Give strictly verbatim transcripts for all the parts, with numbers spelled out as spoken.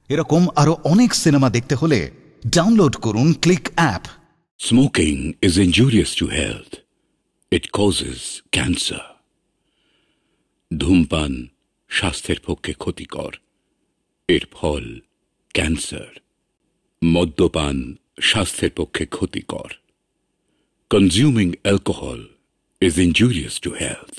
এরকম আরো অনেক সিনেমা দেখতে হলে ডাউনলোড করুন click app. Smoking is injurious to health. It causes cancer. ধূমপান স্বাস্থ্যের পক্ষে ক্ষতিকর, এর ফল ক্যান্সার। মদ্যপান স্বাস্থ্যের পক্ষে ক্ষতিকর। Consuming alcohol is injurious to health.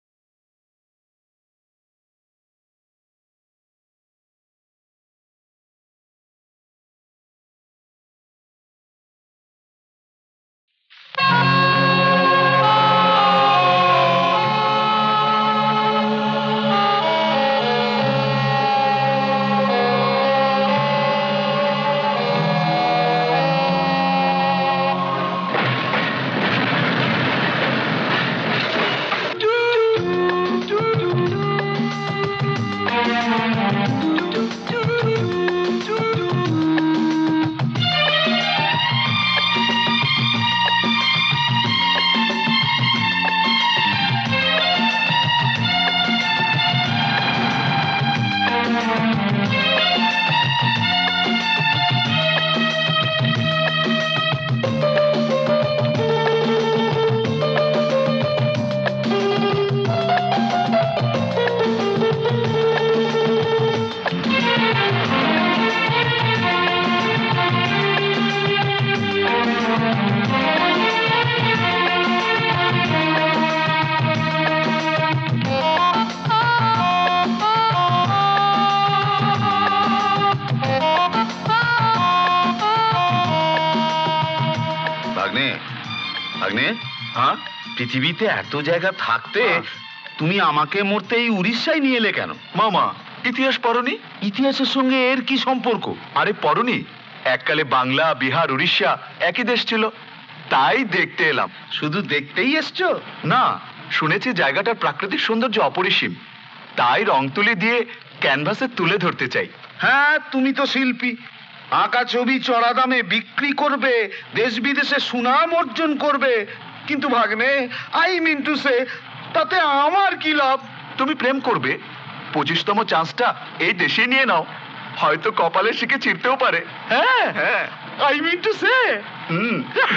পৃথিবীতে এত জায়গা থাকতে তুমি আমাকে মরতে এই উড়িষ্যায় নিয়ে এলে কেন? মামা, ইতিহাস পড়নি? ইতিহাসের সঙ্গে এর কি সম্পর্ক? আরে পড়নি? এককালে বাংলা, বিহার, উড়িষ্যা একই দেশ ছিল, তাই দেখতে এলাম। শুধু দেখতেই এসছো? না, শুনেছি জায়গাটার প্রাকৃতিক সৌন্দর্য অপরিসীম, তাই রং তুলি দিয়ে ক্যানভাসে তুলে ধরতে চাই। হ্যাঁ, তুমি তো শিল্পী, আঁকা ছবি চড়া দামে বিক্রি করবে, দেশ বিদেশে সুনাম অর্জন করবে, কিন্তু ভাগ্নে, আই মিন টু সে, তাতে আমার কি লাভ? তুমি প্রেম করবে, পঁচিশতম চান্সটা এই দেশে নিয়ে নাও, হয়তো কপালে শিখে চিরতেও পারে। হ্যাঁ হ্যাঁ, আই মিন টু সে। হুম,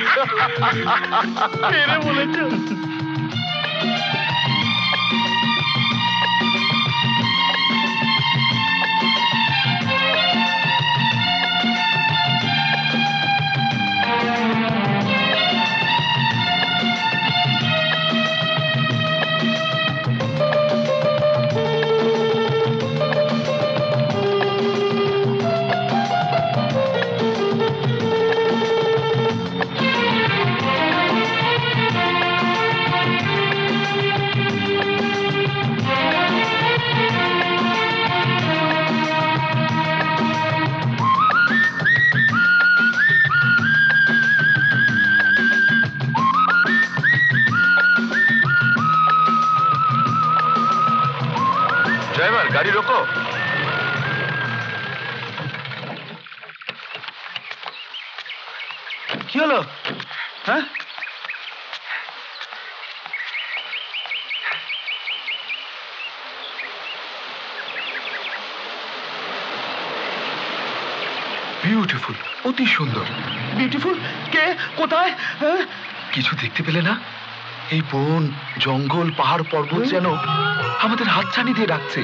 মেরে বলেছ। ড্রাইভার, গাড়ি রোকো। কি হলো? হ্যাঁ, বিউটিফুল, অতি সুন্দর। বিউটিফুল? কে? কোথায়? কিছু দেখতে পেলে না? এই বন, জঙ্গল, পাহাড়, পর্বত যেন আমাদের হাতছানি দিয়ে ডাকছে।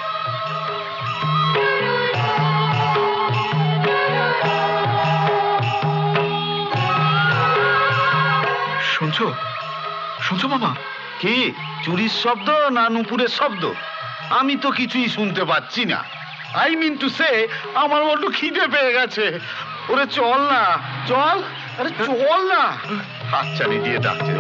শুনছো? শুনছো মামা? কি চুরির শব্দ না নুপুরের শব্দ? আমি তো কিছুই শুনতে পাচ্ছি না। আই মিন টু সে, আমার বড্ড খিদে পেয়ে গেছে। ওরে চল না, চল, আরে চল না। হাতছানি দিয়ে ডাকছে।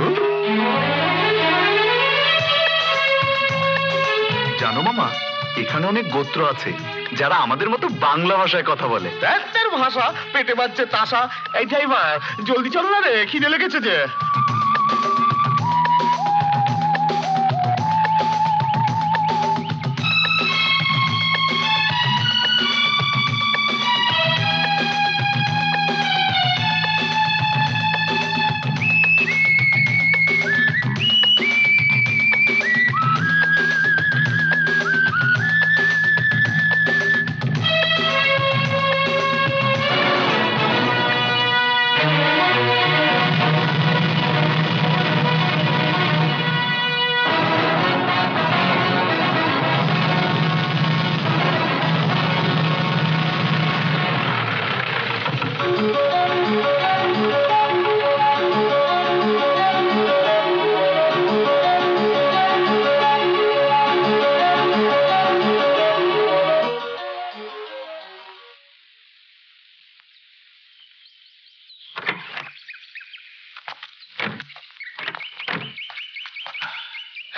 জানো মামা, এখানে অনেক গোত্র আছে যারা আমাদের মতো বাংলা ভাষায় কথা বলে। একটা ভাষা পেটে বাজছে তাসা। এই ড্রাইভার, জলদি চলো না রে, খিদে লেগেছে যে।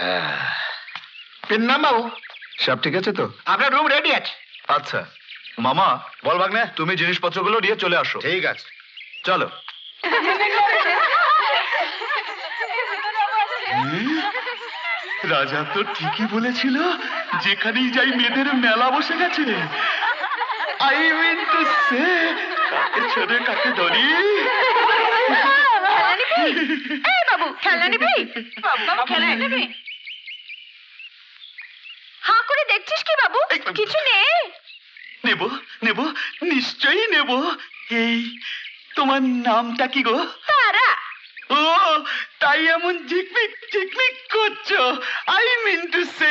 নাম বাবু, সব ঠিক আছে তো? আপনার রুম রেডি আছে। আচ্ছা মামা, বল ভাগ্নে। তুমি জিনিসপত্রগুলো নিয়ে চলে আসো। ঠিক আছে, চলো। রাজা তো ঠিকই বলেছিল, যেখানেই যাই মেয়েদের মেলা বসে গেছে। আই মিন টু সে, কাকে ছেড়ে কাকে ধরি। বাবু খেলনা নিবি? বাবু খেলনা নিবি? হাঁ করে দেখছিস কি বাবু? কিছু নেই? নেব নেব, নিশ্চয়ই নেব। এই তোমার নামটা কি গো? তারা। ও, তাই এমন ঝিকমিক ঝিকমিক করছো। আই মিন টু সে,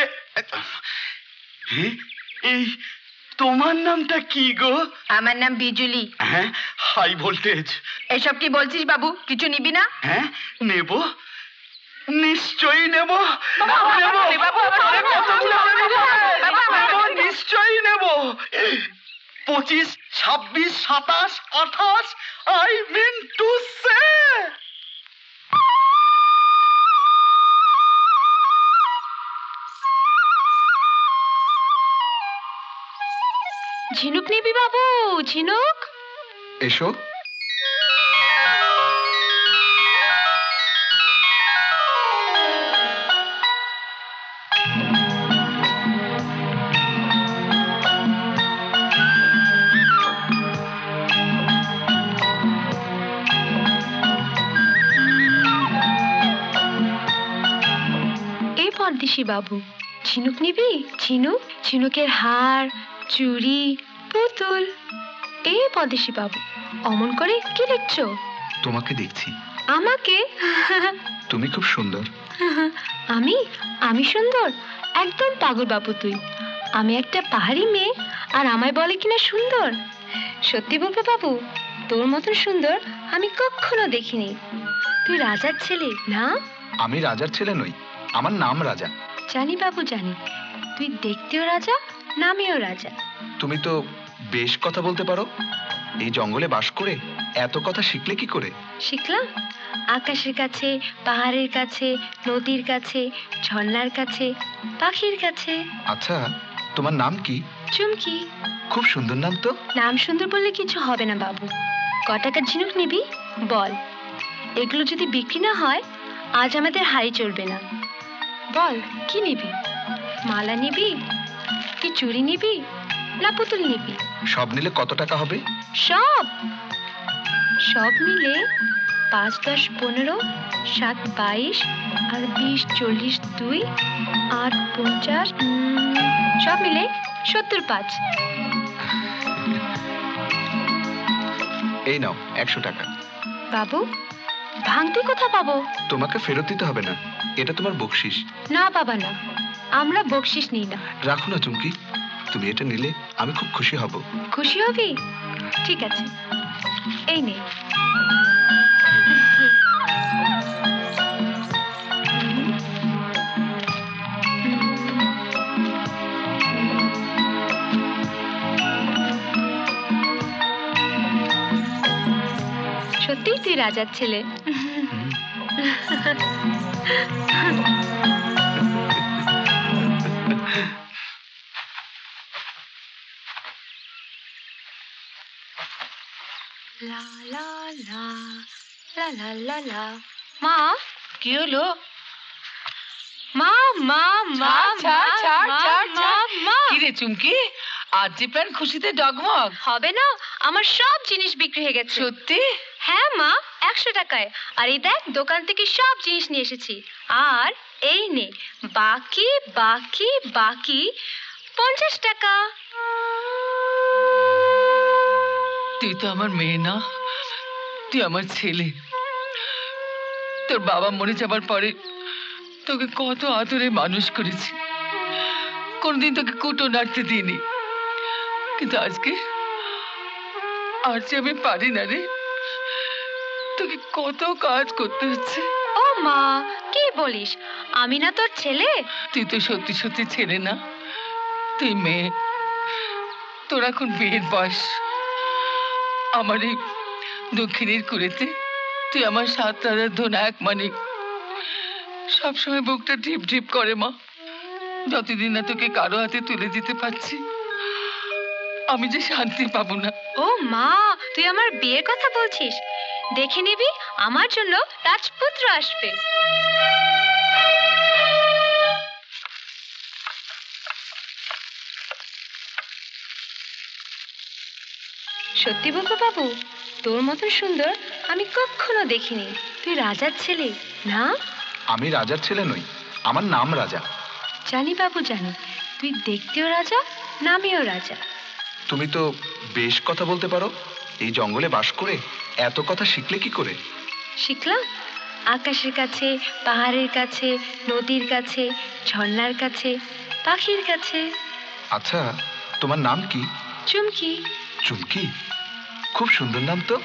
এই তোমার নামটা কি গো? আমার নাম বিজুলি। হ্যাঁ, হাই ভোল্টেজ। এসব কি বলছিস বাবু? কিছু নিবি না? হ্যাঁ নেব, নিশ্চয়ই নেব। নেব, নিশ্চয়ই নেব। পঁচিশ, ছাব্বিশ, সাতাশ, আঠাশ, আই মিন টু সে। ঝিনুক নিবি বাবু? ঝিনুক এসো। পরদেশি বাবু, ঝিনুক নিবি? ঝিনুক, ঝিনুকের হার, চুড়ি, পুতুল। এ পরদেশি বাবু, অমন করে কি দেখছো? তোমাকে দেখছি। আমাকে? তুমি খুব সুন্দর। আমি? আমি সুন্দর? একদম পাগল বাবু তুই। আমি একটা পাহাড়ি মেয়ে আর আমায় বলে কিনা সুন্দর? সত্যি বলবে বাবু, তোর মতন সুন্দর আমি কখনো দেখিনি। তুই রাজার ছেলে না? আমি রাজার ছেলে নই, আমার নাম রাজা। জানি বাবু জানি, তুই দেখতেও রাজা, নামেও রাজা। তুমি তো বেশ কথা বলতে পারো। এই জঙ্গলে বাস করে এত কথা শিখলে কি করে? শিখলাম আকাশের কাছে, পাহাড়ের কাছে, নদীর কাছে, ঝর্ণার কাছে, পাখির কাছে। আচ্ছা, তোমার নাম কি? চুমকি। খুব সুন্দর নাম তো। নাম সুন্দর বললে কিছু হবে না বাবু। ক টাকার ঝিনুক নিবি বল? এগুলো যদি বিক্রি না হয় আজ আমাদের হাই চলবে না। বল কি নিবি? মালা নিবি কি চুড়ি নিবি না পুতুল নিবি? সব নিলে কত টাকা হবে? সব সব মিলে পাঁচ দশ পনেরো, সাত বাইশ, আর বিশ চল্লিশ, দুই আট পঞ্চাশ, সব মিলে সত্তর পাঁচ। এই নাও একশো টাকা। বাবু, ভাঙতি কোথা পাবো? তোমাকে ফেরত দিতে হবে না, এটা তোমার বকশিস। না বাবা না, আমরা বকশিস নিই না। রাখো না চুমকি, তুমি এটা নিলে আমি খুব খুশি হব। খুশি হবি? ঠিক আছে, এই নে। সত্যিই তুই রাজার ছেলে। লা লা লা লা লা লা লা। মা, কি হলো? মা মা মা কি রে চুমকি, আজ যে প্যান্ট খুশিতে ডগমগ হবে না, আমার সব জিনিস বিক্রি হয়ে গেছে। সত্যি? হ্যাঁ মা, একশো টাকায়। আর এই দেখ, দোকান থেকে সব জিনিস নিয়ে এসেছি। আর এই নে বাকি বাকি বাকি পঞ্চাশ টাকা। তুই তো আমার মেয়ে না, তুই আমার ছেলে। তোর বাবা মরে যাবার পরে তোকে কত আদরে মানুষ করেছি, কোনদিন তোকে কুটো নাড়তে দিইনি। কিন্তু আজকে আর যে আমি পারি না রে, তোকে কত কাজ করতে হচ্ছে। ও মা, কি বলিস? আমি না তোর ছেলে? তুই তো সত্যি সত্যি ছেলে না, তুই মেয়ে। তোর এখন বিয়ের বয়স। আমার এই দক্ষিণের কুড়েতে তুই আমার সাত রাজার ধন এক মানিক। সবসময় বুকটা ঢিপ ঢিপ করে মা। যতদিন না তোকে কারো হাতে তুলে দিতে পারছি আমি যে শান্তি পাবো না। ও মা, তুই আমার বিয়ের কথা বলছিস? দেখে নিবি আমার জন্য রাজপুত্র আসবে। সত্যি বলবো বাবু, তোর মতন সুন্দর আমি কখনো দেখিনি। তুই রাজার ছেলে না? আমি রাজার ছেলে নই, আমার নাম রাজা। জানি বাবু জানি, তুই দেখতেও রাজা, নামেও রাজা। তুমি তো বেশ কথা বলতে পারো। এই জঙ্গলে বাস করে এত কথা শিখলে কি করে? শিখলাম আকাশের কাছে, পাহাড়ের কাছে, নদীর কাছে, ঝর্ণার কাছে, পাখির কাছে। আচ্ছা, তোমার নাম কি? চুমকি। চুমকি? খুব সুন্দর নাম তো।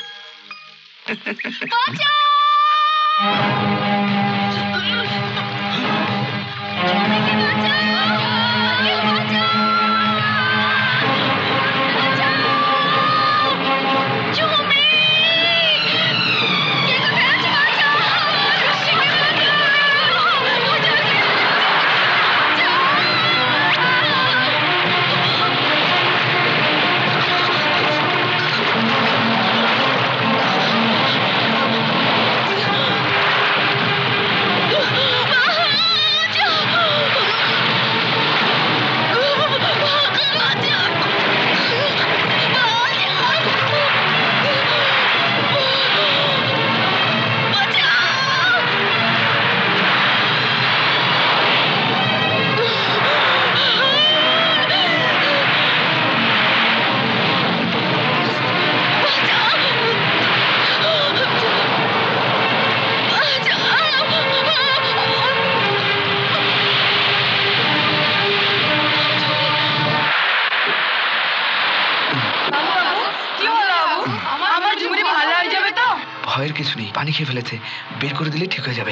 ভয়ের কিছু নেই, পানি খেয়ে ফেলেছে, বের করে দিলে ঠিক হয়ে যাবে।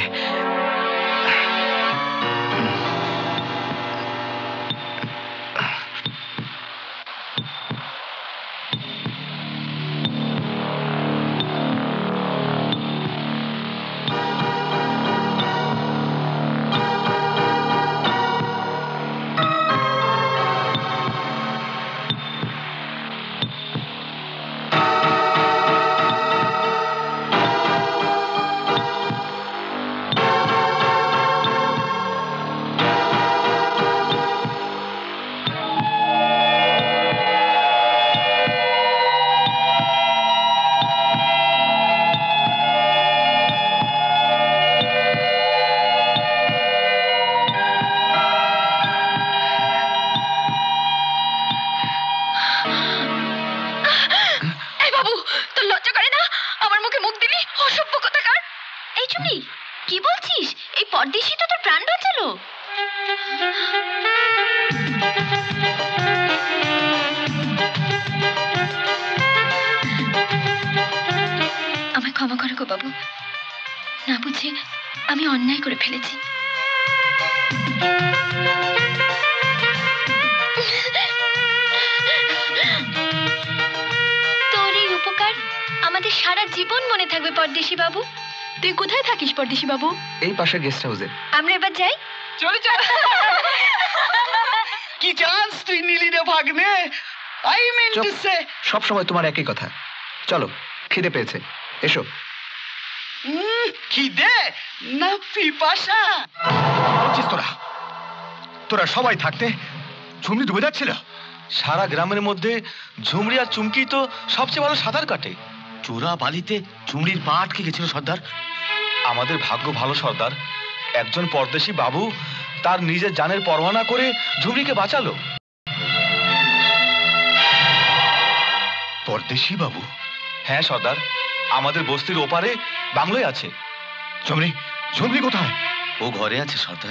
কি বলছিস? এই পরদেশী তো তোর প্রাণ বাঁচালো। আমায় ক্ষমা করো গো বাবু, না বুঝে আমি অন্যায় করে ফেলেছি। তোর এই উপকার আমাদের সারা জীবন মনে থাকবে পরদেশী বাবু। তুই কোথায় থাকিস পরদেশী বাবু? এই পাশে গেস্ট হাউসে। আমরা এবার যাই। চলে চল। কি চান্স তুই নিলি রে ভাগ্নে। আই মিন টু সে সব সময় তোমার একই কথা। চলো, খিদে পেয়েছে, এসো। খিদে না পিপাসা? বলছিস তোরা তোরা সবাই থাকতে ঝুমরি ডুবে যাচ্ছিল। সারা গ্রামের মধ্যে ঝুমরি আর চুমকি তো সবচেয়ে ভালো সাঁতার কাটে। চোরা বালিতে ঝুমরির পা আটকে গেছিল সর্দার। আমাদের ভাগ্য ভালো সর্দার, একজন পরদেশী বাবু তার নিজের জানের পরোয়া না করে ঝুমরিকে বাঁচালো। পরদেশী বাবু? হ্যাঁ সর্দার, আমাদের বস্তির ওপারে বাংলোয় আছে। ঝুমরি ঝুমরি কোথায়? ও ঘরে আছে সর্দার।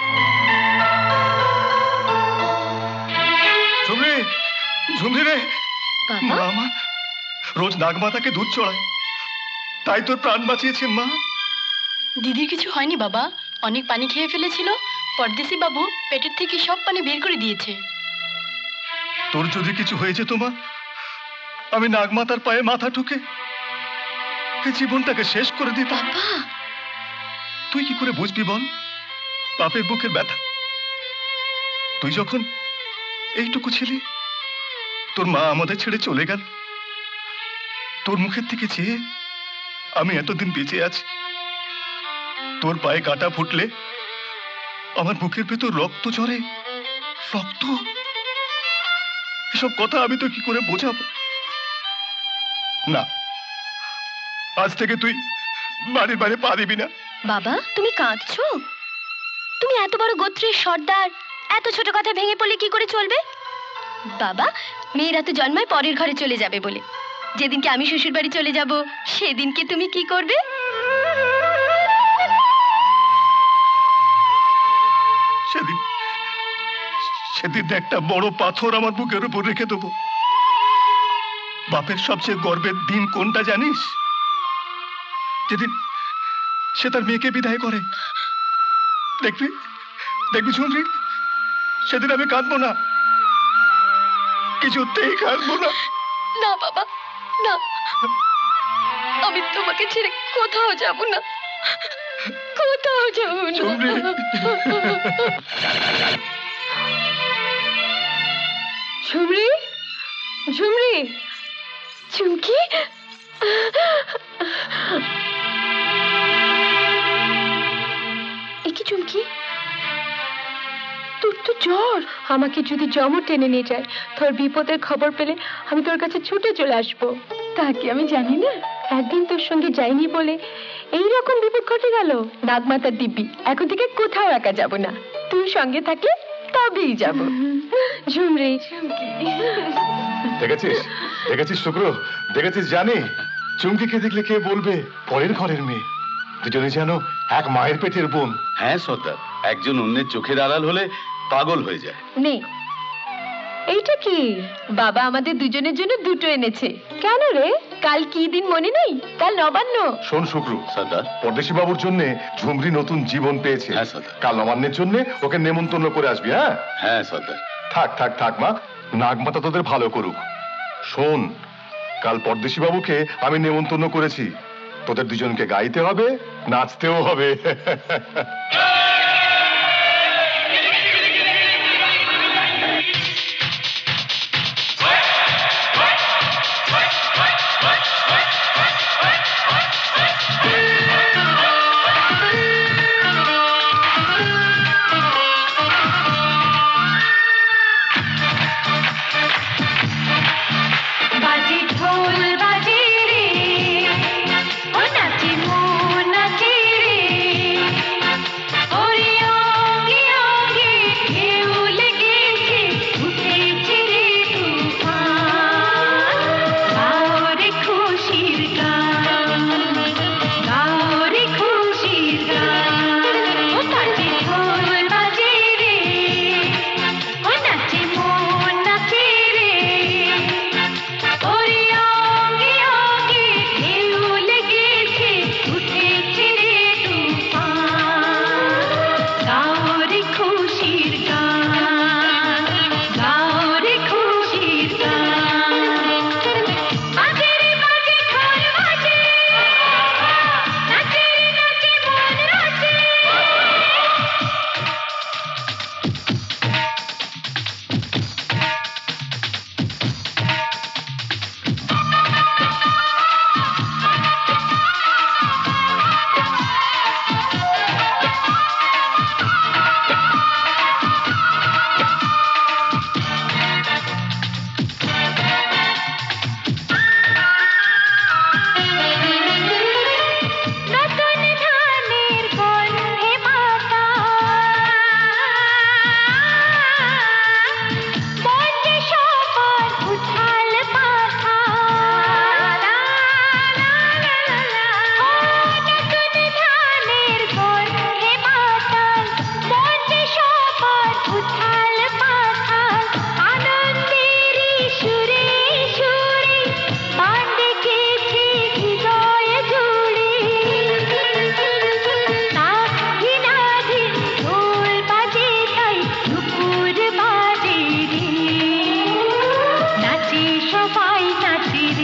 ঝুমরি ঝুমরি রে, মা আমার রোজ নাগমাতাকে দুধ চড়ায়, তাই তোর প্রাণ বাঁচিয়েছে মা। দিদির কিছু হয়নি বাবা, অনেক পানি খেয়ে ফেলেছিল, পরদেশী বাবু পেটের থেকে সব পানি বের করে দিয়েছে। তোর যদি কিছু হয়ে যেত মা, আমি নাগমাতার পায়ে মাথা ঠুকে এই জীবনটাকে শেষ করে দিতাম। বাবা, তুই কি করে বুঝবি বল বাপের বুকের ব্যথা? তুই যখন এইটুকু ছিলি, তোর মা আমাদের ছেড়ে চলে গেল, তোর মুখের থেকে চেয়ে আমি এতদিন বেঁচে আছি। তোর পায়ে কাটা ফুটলে আমার বুকের ভেতর রক্ত ঝরে, রক্ত। এসব কথা আমি তো কি করে বোঝাবো? না, আজ থেকে তুই বাড়ির বাইরে পা দিবি না। বাবা, তুমি কাঁদছো? তুমি এত বড় গোত্রের সর্দার, এত ছোট কথা ভেঙে পড়লে কি করে চলবে? বাবা, মেয়েরা তো জন্মায় পরের ঘরে চলে যাবে বলে। যেদিনকে আমি শ্বশুর বাড়ি চলে যাব, সেদিনকে তুমি কি করবে? সেদিন সেদিন একটা বড় পাথর আমার বুকের উপর রেখে দেবো। বাপের সবচেয়ে গর্বের দিন কোনটা জানিস? যেদিন সে তার মেয়েকে বিদায় করে। দেখবি দেখবি ঝুমরি, সেদিন আমি কাঁদবো না, কিছুতেই কাঁদবো না। না বাবা, না, আমি তোমাকে ছেড়ে কোথাও যাব না, কোথাও যাব না। ঝুমরি, ঝুমরি, চুমকি, একি চুমকি, তোর তো জ্বর। আমাকে যদি জমও টেনে নিয়ে যায়, তোর বিপদের খবর পেলে আমি তোর কাছে ছুটে চলে আসবো। তা কি আমি জানি না? একদিন তোর সঙ্গে যাইনি বলে এই রকম বিপদ ঘটে গেল। নাগমাতার দিব্যি, এখন থেকে কোথাও একা যাব না, তুই সঙ্গে থাকলে তবেই যাব। ঝুমরি, দেখেছিস দেখেছিস শুক্র, দেখেছিস জানি, চুমকিকে দেখলে কে বলবে পরের ঘরের মেয়ে। দুজনে যেন এক মায়ের পেটের বোন। হ্যাঁ সর্দার, একজন অন্যের চোখের আড়াল হলে পাগল হয়ে যায়। নে, এইটা কি? বাবা আমাদের দুজনের জন্য দুটো এনেছে। কেন রে, কাল কি দিন মনে নেই? কাল নবান্ন। শোন শুক্র, সর্দার, পরদেশি বাবুর জন্য ঝুমরি নতুন জীবন পেয়েছে। হ্যাঁ সর্দার। কাল নবান্নের জন্য ওকে নেমন্তন্ন করে আসবি। হ্যাঁ হ্যাঁ সর্দার। থাক থাক থাক মা, নাগমাতা তোদের ভালো করুক। শোন, কাল পরদেশি বাবুকে আমি নেমন্তন্ন করেছি, তোদের দুজনকে গাইতে হবে, নাচতেও হবে।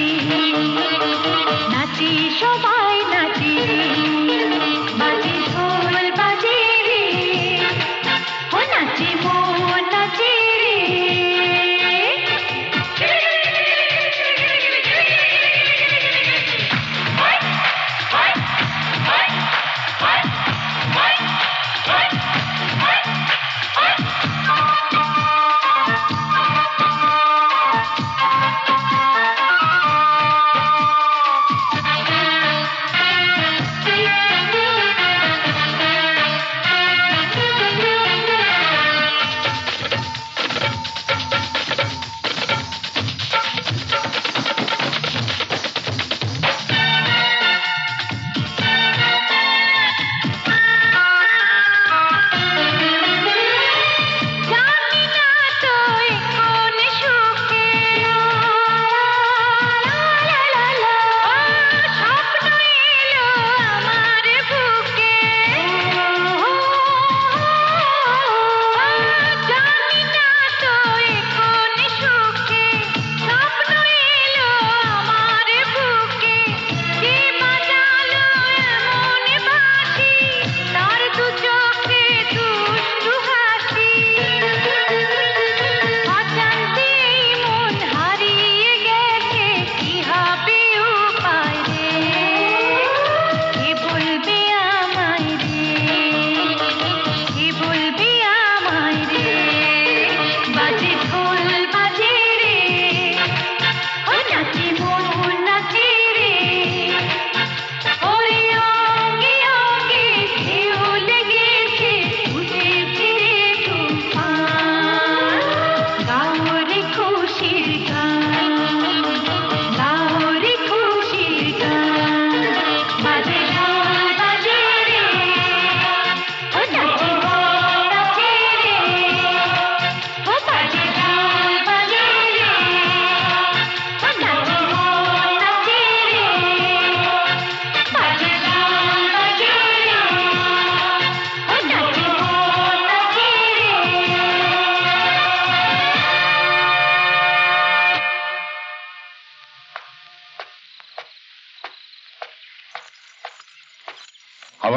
নাচি সবাই নাচি রে, বাজে ঢোল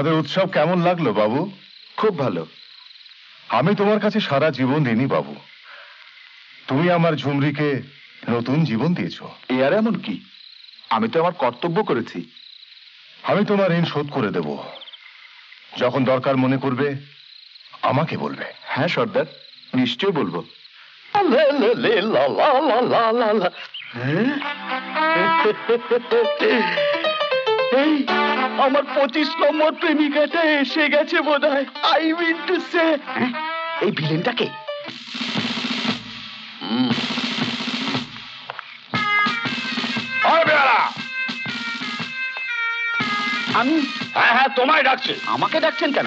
আমাদের উৎসব কেমন লাগলো বাবু? খুব ভালো। আমি তোমার কাছে সারা জীবন ঋণী বাবু। তুমি আমার ঝুমরিকে নতুন জীবন দিয়েছো। এ আর এমন কি, আমি তো আমার কর্তব্য করেছি। আমি তোমার ঋণ শোধ করে দেব। যখন দরকার মনে করবে আমাকে বলবে। হ্যাঁ সর্দার, নিশ্চয় বলবো। এই আমার পঁচিশ নম্বর প্রেমিকাটা এসে গেছে বোধ হয়। আই মিন টু সে, এই ভিলেনটাকে আমি। হ্যাঁ হ্যাঁ তোমায় ডাকছে। আমাকে ডাকছেন কেন?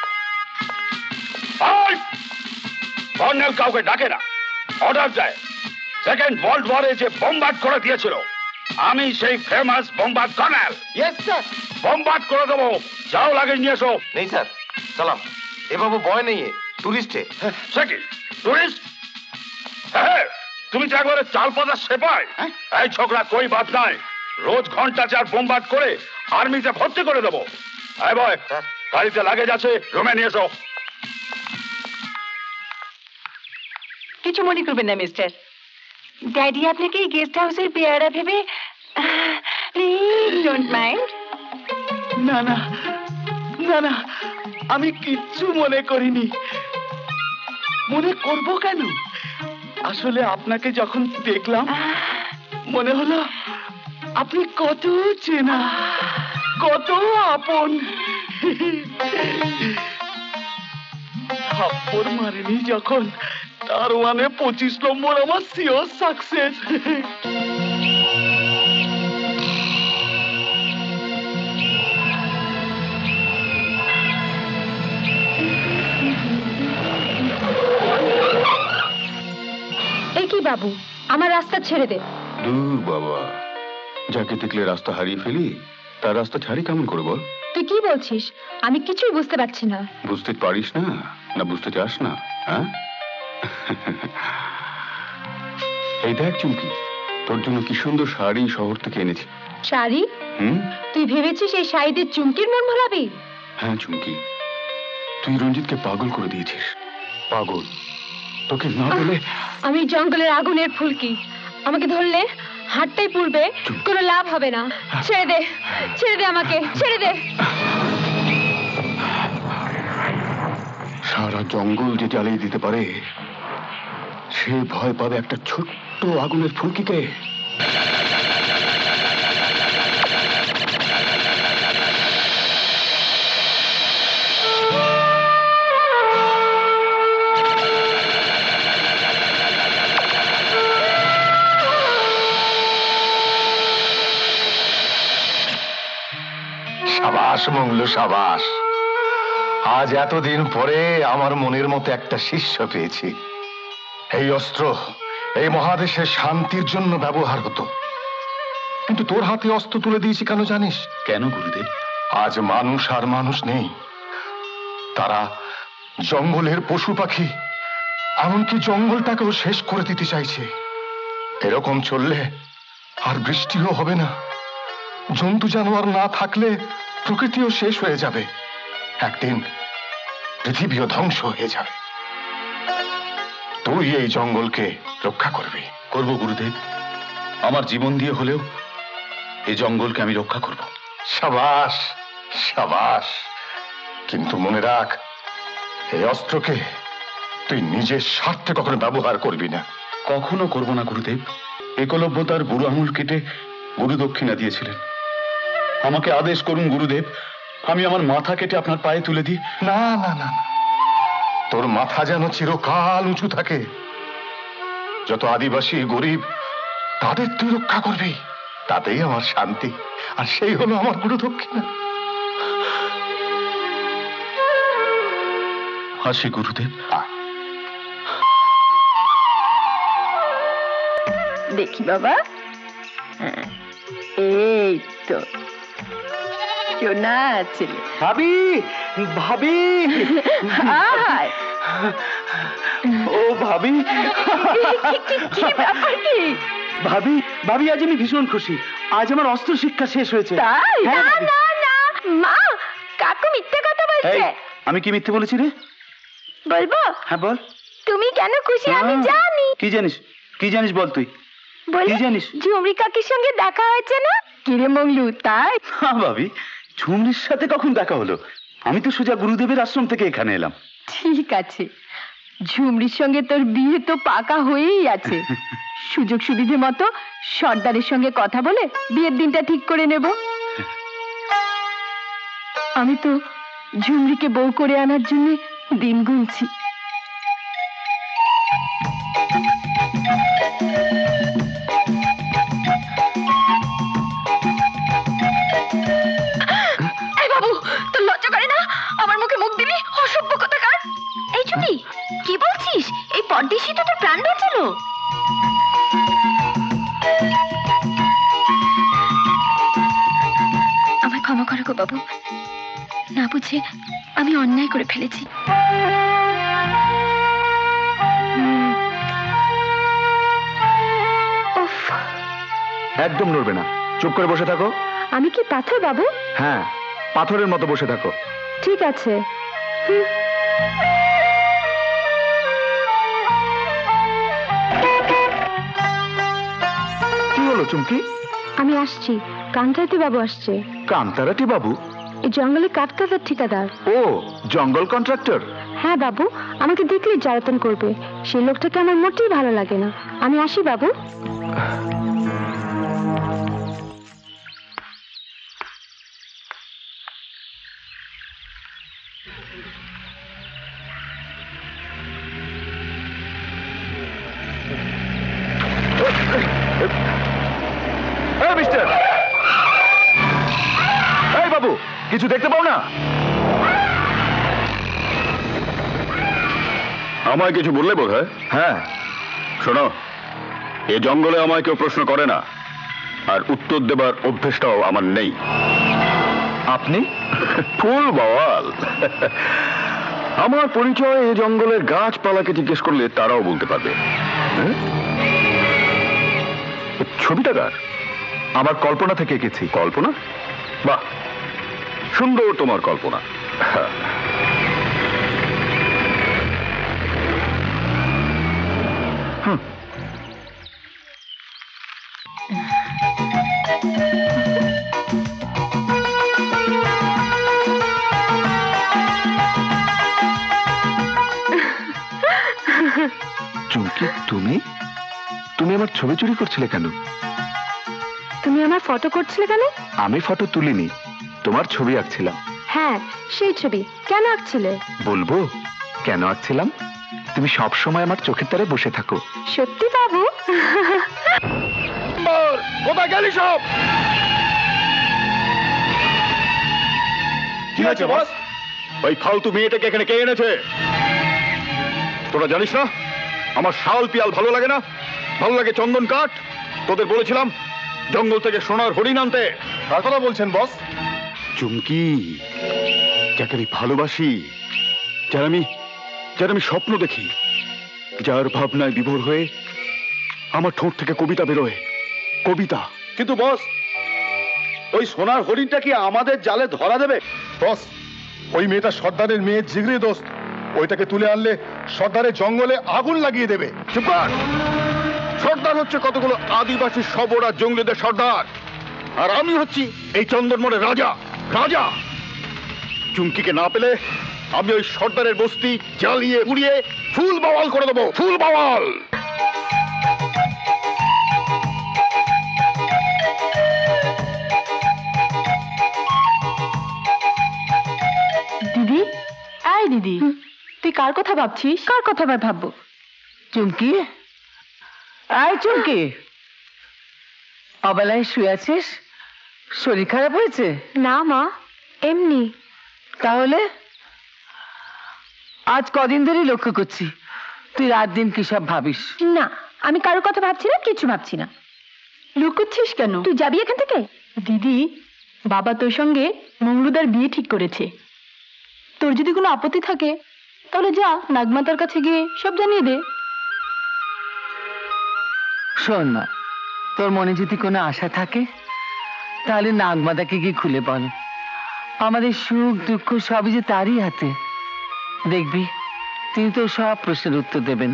কর্নেল কাউকে ডাকে না, অর্ডার দেয়। সেকেন্ড ওয়ার্ল্ড ওয়ারে যে বোমবার্ড করে দিয়েছিল, আমি সেই famous bombard colonel. Yes sir. Bombard করে দেবো, যাও লাগে নিয়ে এসো। নেই স্যার, সালাম। এ বাবু বয় নেই, টুরিস্টে। সেকি টুরিস্ট? হ্যাঁ, তুমি তো একবারে চাল পাতার সেপাই। এই ছোকরা কই বাদ নাই, রোজ ঘন্টা চার বোমবার্ড করে আর্মিতে ভর্তি করে দেবো। এই বয়, গাড়িতে লাগেজ আছে, রুমে নিয়ে এসো। কিছু মনে করবেন না মিস্টার। ড্যাডি আপনাকে এই গেস্ট হাউসের পেয়ারা ভেবে প্লিজ ডোন্ট মাইন্ড। না না না না, আমি কিচ্ছু মনে করিনি। মনে করব কেন? আসলে আপনাকে যখন দেখলাম মনে হলো আপনি কত চেনা, কত আপন। থাপ্পড় মারেনি যখন, তার মানে পঁচিশ নম্বর আমার সিওর সাকসেস। এই কি বাবু, আমার রাস্তা ছেড়ে দে। দূর বাবা, যাকে দেখলে রাস্তা হারিয়ে ফেলি তার রাস্তা ছাড়ি কেমন করে বল? তুই কি বলছিস? আমি কিছুই বুঝতে পারছি না। বুঝতে পারিস না, না বুঝতে চাস না? হ্যাঁ, এই দেখ চুমকি, তোর জন্য কি সুন্দর শাড়ি শহর থেকে এনেছি। শাড়ি? হুম, তুই ভেবেছিস এই শাড়িতে চুমকির মন ভোলাবি? হ্যাঁ চুমকি, তুই রঞ্জিতকে পাগল করে দিয়েছিস। পাগল, তোকে না বলে। আমি জঙ্গলের আগুনের ফুলকি, আমাকে ধরলে হাতটাই পুড়বে, কোনো লাভ হবে না। ছেড়ে দে, ছেড়ে দে আমাকে, ছেড়ে দে। সারা জঙ্গল যে জ্বালিয়ে দিতে পারে, সে ভয় পাবে একটা ছোট্ট আগুনের ফুলকিকে। সাবাস মঙ্গলু, সাবাস। আজ এতদিন পরে আমার মনের মতো একটা শিষ্য পেয়েছি। এই অস্ত্র এই মহাদেশের শান্তির জন্য ব্যবহার হতো, কিন্তু তোর হাতে অস্ত্র তুলে দিয়েছি কেন জানিস? কেন গুরুদেব? আজ মানুষ আর মানুষ নেই, তারা জঙ্গলের পশু পাখি, এমনকি জঙ্গলটাকেও শেষ করে দিতে চাইছে। এরকম চললে আর বৃষ্টিও হবে না, জন্তু জানোয়ার না থাকলে প্রকৃতিও শেষ হয়ে যাবে, একদিন পৃথিবীও ধ্বংস হয়ে যাবে। তুই এই জঙ্গলকে রক্ষা করবি। করব গুরুদেব, আমার জীবন দিয়ে হলেও এই জঙ্গলকে আমি রক্ষা করব। সাবাস সাবাস, কিন্তু মনে রাখ, এই অস্ত্রকে তুই নিজের স্বার্থে কখনো ব্যবহার করবি না। কখনো করব না গুরুদেব। একলব্য তার বুড়ো আঙুল কেটে গুরু দক্ষিণা দিয়েছিলেন। আমাকে আদেশ করুন গুরুদেব, আমি আমার মাথা কেটে আপনার পায়ে তুলে দিই। না না না, তোর মাথা যেন চিরকাল উঁচু থাকে। যত আদিবাসী গরিব তাদের তুই রক্ষা করবি, তাতেই আমার শান্তি, আর সেই হলো আমার গুরু দক্ষিণা। আসি গুরুদেব। দেখি বাবা, এই তো সোনা ছেলে। ভাবি, ভাবি, আয়। ও ভাবি, কি ব্যাপার কি? ভাবি, ভাবি আজ আমি ভীষণ খুশি। আজ আমার অস্ত্র শিক্ষা শেষ হয়েছে। তাই? না না না মা, কাকু মিথ্যে হয়েছে। আমি কি মিথ্যে বলেছি রে? বলবো? হ্যাঁ বল। তুমি কেন খুশি আমি জানি। কি জানিস? কি জানিস বল তুই? কি জানিস? ঝুমরি কাকির সঙ্গে দেখা হয়েছে না? কিরে মংলু তাই? হ্যাঁ ভাবি, ঝুমরির সাথে কখন দেখা হলো? আমি তো সোজা গুরুদেবের আশ্রম থেকে এখানে এলাম। ঠিক আছে, ঝুমরির সঙ্গে তোর বিয়ে তো পাকা হয়েই আছে। সুযোগ সুবিধে মতো সর্দারের সঙ্গে কথা বলে বিয়ের দিনটা ঠিক করে নেব। আমি তো ঝুমরিকে বউ করে আনার জন্য দিন গুনছি। এই বাবু, তোর লজ্জা করে না? আমার মুখে মুখ দিলি, অসভ্য কোথাকার। এই চুপি, কি বলছিস? এই পরদেশি তো তোর প্রাণ বাঁচালো। আমায় ক্ষমা করো গো বাবু, না বুঝে আমি অন্যায় করে ফেলেছি। একদম নড়বে না, চুপ করে বসে থাকো। আমি কি পাথর বাবু? হ্যাঁ, পাথরের মতো বসে থাকো। ঠিক আছে। কি হলো চুমকি? আমি আসছি, কান্তারাটি বাবু আসছে। কান্তারাটি বাবু? এই জঙ্গলে কাঠ কাটার ঠিকাদার। ও, জঙ্গল কন্ট্রাক্টর? হ্যাঁ বাবু, আমাকে দেখলেই জ্বালাতন করবে। সেই লোকটাকে আমার মোটেই ভালো লাগে না। আমি আসি বাবু। মিস্টার, এই বাবু, কিছু দেখতে পাও না? আমায় কিছু বললে বোধ হয়। হ্যাঁ, শোনো, এ জঙ্গলে আমায় কেউ প্রশ্ন করে না, আর উত্তর দেবার অভ্যেসটাও আমার নেই। আপনি? ফুল বাওয়াল। আমার পরিচয় এ জঙ্গলের গাছপালাকে জিজ্ঞেস করলে তারাও বলতে পারবে। ছবিটা কার? আমার কল্পনা থেকে এঁকেছি। কল্পনা? বাহ, সুন্দর তোমার কল্পনা। হুম। চুমকি, তুমি তুমি আমার ছবি চুরি করছিলে কেন? তুমি আমার ফটো করছিলে কেন? আমি ফটো তুলিনি, তোমার ছবি আঁকছিলাম। হ্যাঁ, সেই ছবি। কেন আঁকছিলে? বলবো কেন আঁকছিলাম? তুমি সব সময় আমার চোখের তারে বসে থাকো। সত্যি বাবু? কোথায় গেলি সব? কি হয়েছে বস? ওই ফালতু মেয়েটাকে এখানে কে এনেছে? তোরা জানিস না আমার শাল পিয়াল ভালো লাগে না? ভালো লাগে চন্দন কাঠ। তোদের বলেছিলাম জঙ্গল থেকে সোনার হরিণ আনতে। কার কথা বলছেন বস? চুমকি, যাকে আমি ভালোবাসি, যার আমি যার আমি স্বপ্ন দেখি, যার ভাবনায় বিভোর হয়ে আমার ঠোঁট থেকে কবিতা বেরোয়। কবিতা। কিন্তু বস, ওই সোনার হরিণটা কি আমাদের জালে ধরা দেবে? বস, ওই মেয়েটা সর্দারের মেয়ে জিগরি দোস্ত। ওইটাকে তুলে আনলে সর্দারের জঙ্গলে আগুন লাগিয়ে দেবে। চুপ কর। সর্দার হচ্ছে কতগুলো আদিবাসী শবর আর জঙ্গলিদের সর্দার, আর আমি হচ্ছি এই চন্দনমোড়ের রাজা। রাজা চুমকিকে না পেলে আমি ওই সর্দারের বস্তি জ্বালিয়ে পুড়িয়ে ফুল বাওয়াল করে দেবো। ফুল বাওয়াল। দিদি, আয় দিদি, তুই কার কথা ভাবছিস? কার কথা আবার ভাববো? চুমকি, আয় চুমকি, অবেলায় শুয়ে আছিস? শরীর খারাপ হয়েছে? না মা, এমনি। তাহলে আজ কদিন ধরে লক্ষ্য করছি তুই রাত দিন কি সব ভাবিস। না, আমি কারোর কথা ভাবছি না, কিছু ভাবছি না। লুকোচ্ছিস কেন? তুই যাবি এখান থেকে? দিদি, বাবা তোর সঙ্গে মংলুদার বিয়ে ঠিক করেছে। তোর যদি কোনো আপত্তি থাকে তাহলে যা, নাগমাতার কাছে গিয়ে সব জানিয়ে দে। শোন মা, তোর মনে যদি কোনো আশা থাকে তাহলে নাগমাতাকে গিয়ে খুলে বল। আমাদের সুখ দুঃখ সবই যে তারই হাতে। দেখবি তিনি তো সব প্রশ্নের উত্তর দেবেন।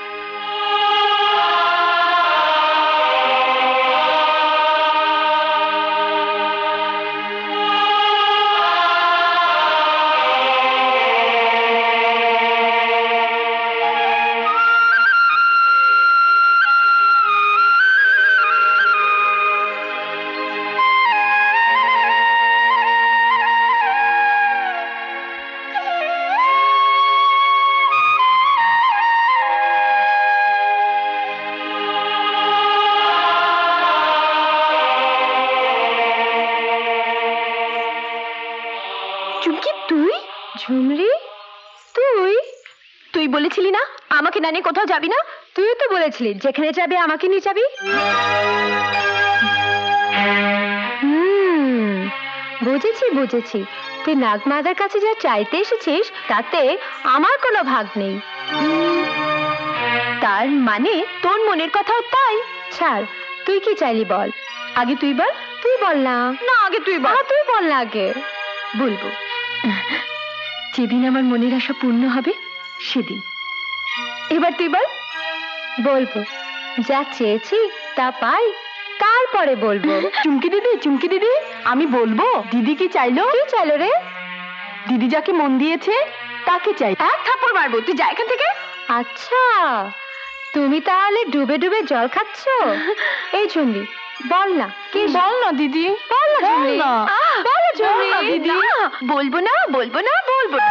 ঝুমরি, তুই তুই বলেছিলি না আমাকে না নিয়ে কোথাও যাবি না? তুই তো বলেছিলি যেখানে যাবি আমাকে নিয়ে যাবি। হুম, বুঝেছি বুঝেছি। তুই নাগমাদার কাছে যা চাইতে এসেছিস তাতে আমার কোনো ভাগ নেই। তার মানে তোর মনের কথাও তাই। ছাড়, তুই কি চাইলি বল। আগে তুই বল। তুই বল না। না, আগে তুই বল। তুই বল না আগে। বলবো যেদিন আমার মনের আশা পূর্ণ হবে সেদিন। এবার তুই বল। বলবো যা চেয়েছি তা পাই, তারপরে বলবো। চুমকি দিদি, চুমকি দিদি, আমি বলবো দিদি কি চাইলো? কি চাইলো রে? দিদি যাকে মন দিয়েছে তাকে চাই। এক থাপ্পড় মারবো, তুই যা এখান থেকে। আচ্ছা, তুমি তাহলে ডুবে ডুবে জল খাচ্ছ? এই ঝুমরি বল না। কি বল না দিদি, বল না ঝুমরি, বল না ঝুমরি। দিদি বলবো না, বলবো না, বলবো না।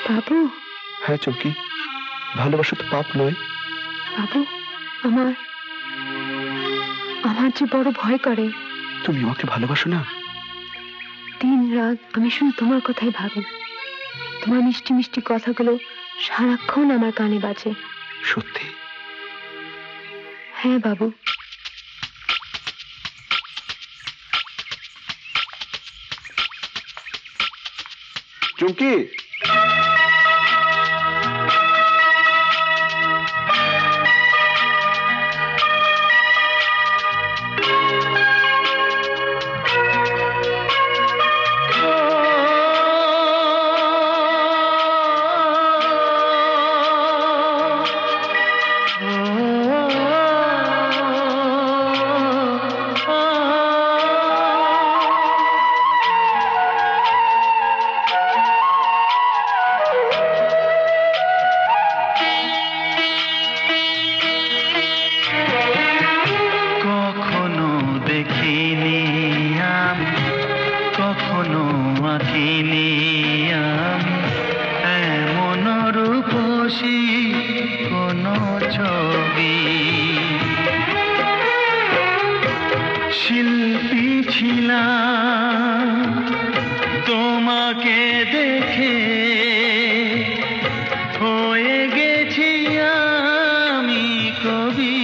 বাবু। হ্যাঁ চুমকি, ভালোবাসা তো পাপ নয়। বাবু, আমার আমার যে বড় ভয় করে। তুমি আমাকে ভালোবাসো না? দিন রাত আমি শুধু তোমার কথাই ভাবি। তোমার মিষ্টি মিষ্টি কথাগুলো সারাক্ষণ আমার কানে বাজে। সত্যি? হ্যাঁ বাবু। চুমকি, শিল্পী ছিলাম তোমাকে দেখে, হয়ে গেছি আমি কবি।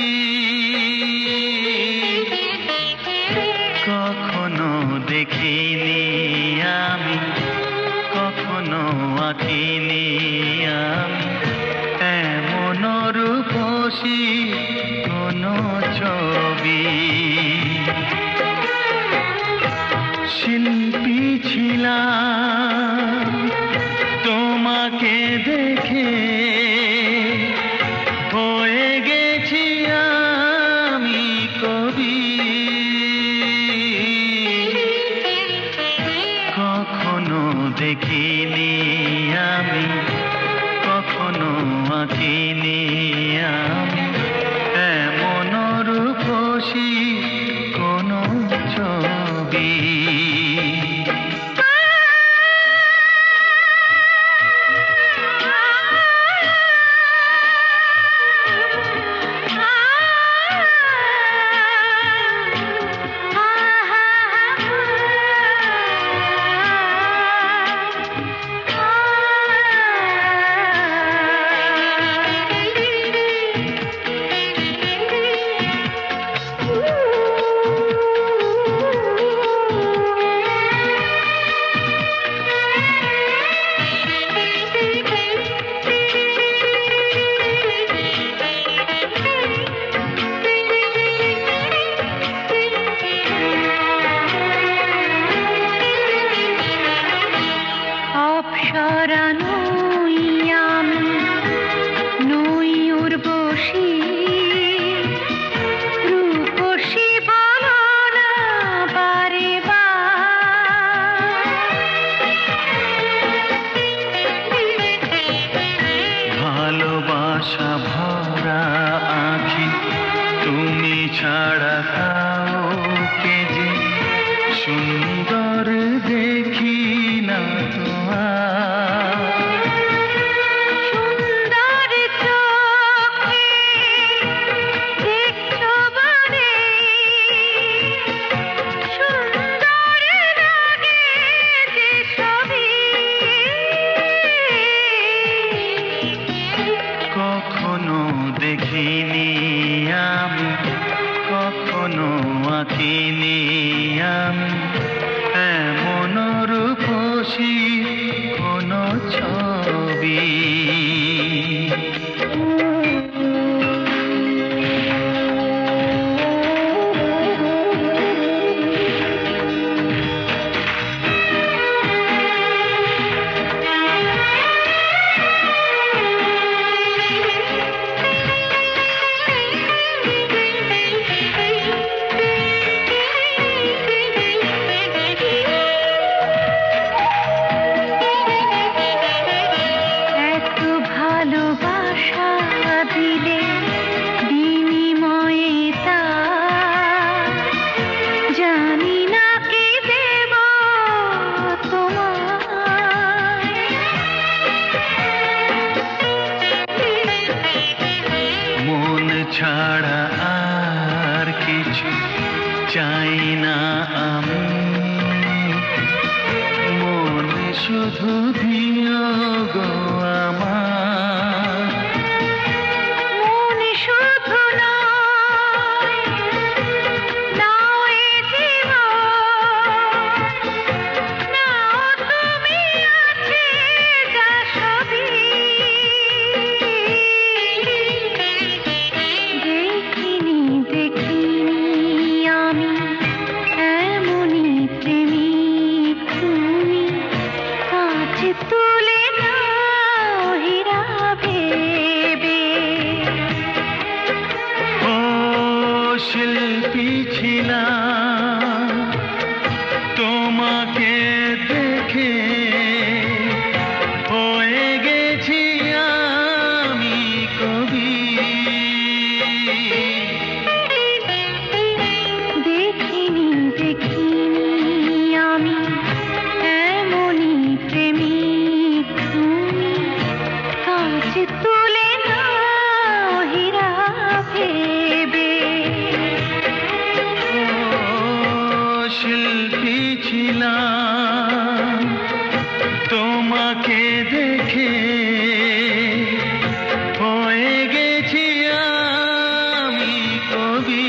কখনো দেখিনি আমি, কখনো আঁকিনি আমি এমন রূপসী কোনো ছবি। শিল্পী ছিলাম তোমাকে দেখে, হয়ে গেছি আমি কবি। কখনো দেখিনি আমি, কখনো আঁকিনি আমি এমন রূপসী কোনো ছবি। অপ্সরা নই আমি, নই উর্বশী, রূপসী বলো না বারে বার। ভালোবাসা ভরা আঁখি তুমি ছাড়া কাউকে যে সুন্দর দেখি না তোমার। সুন্দর চোখে দেখছো বলে সুন্দর লাগে যে ছবি। কখনো দেখিনি আমি, কখনো আঁকিনি আমি এমন রূপসী কোনো ছবি। ছাড়া আর কিছু চাই না আমি, মনে শুধু দিও গো আমার। মনে শুধু নয়, নাও এ জীবন, নাও তুমি আছে যা সবই। দেখিনি দেখিনি আমি এমনই প্রেমিক তুমি, কাছে তুলে নাও হীরা ভেবে। ও শিল্পী ছিলাম তোমাকে দেখে, হয়ে গেছি আমি কবি। দেখিনি দেখিনি আমি এমনই প্রেমিক তুমি, কাছে তুলে নাও হীরা ভেবে। ও শিল্পী ছিলাম তোমাকে দেখে, হয়ে গেছি আমি কবি।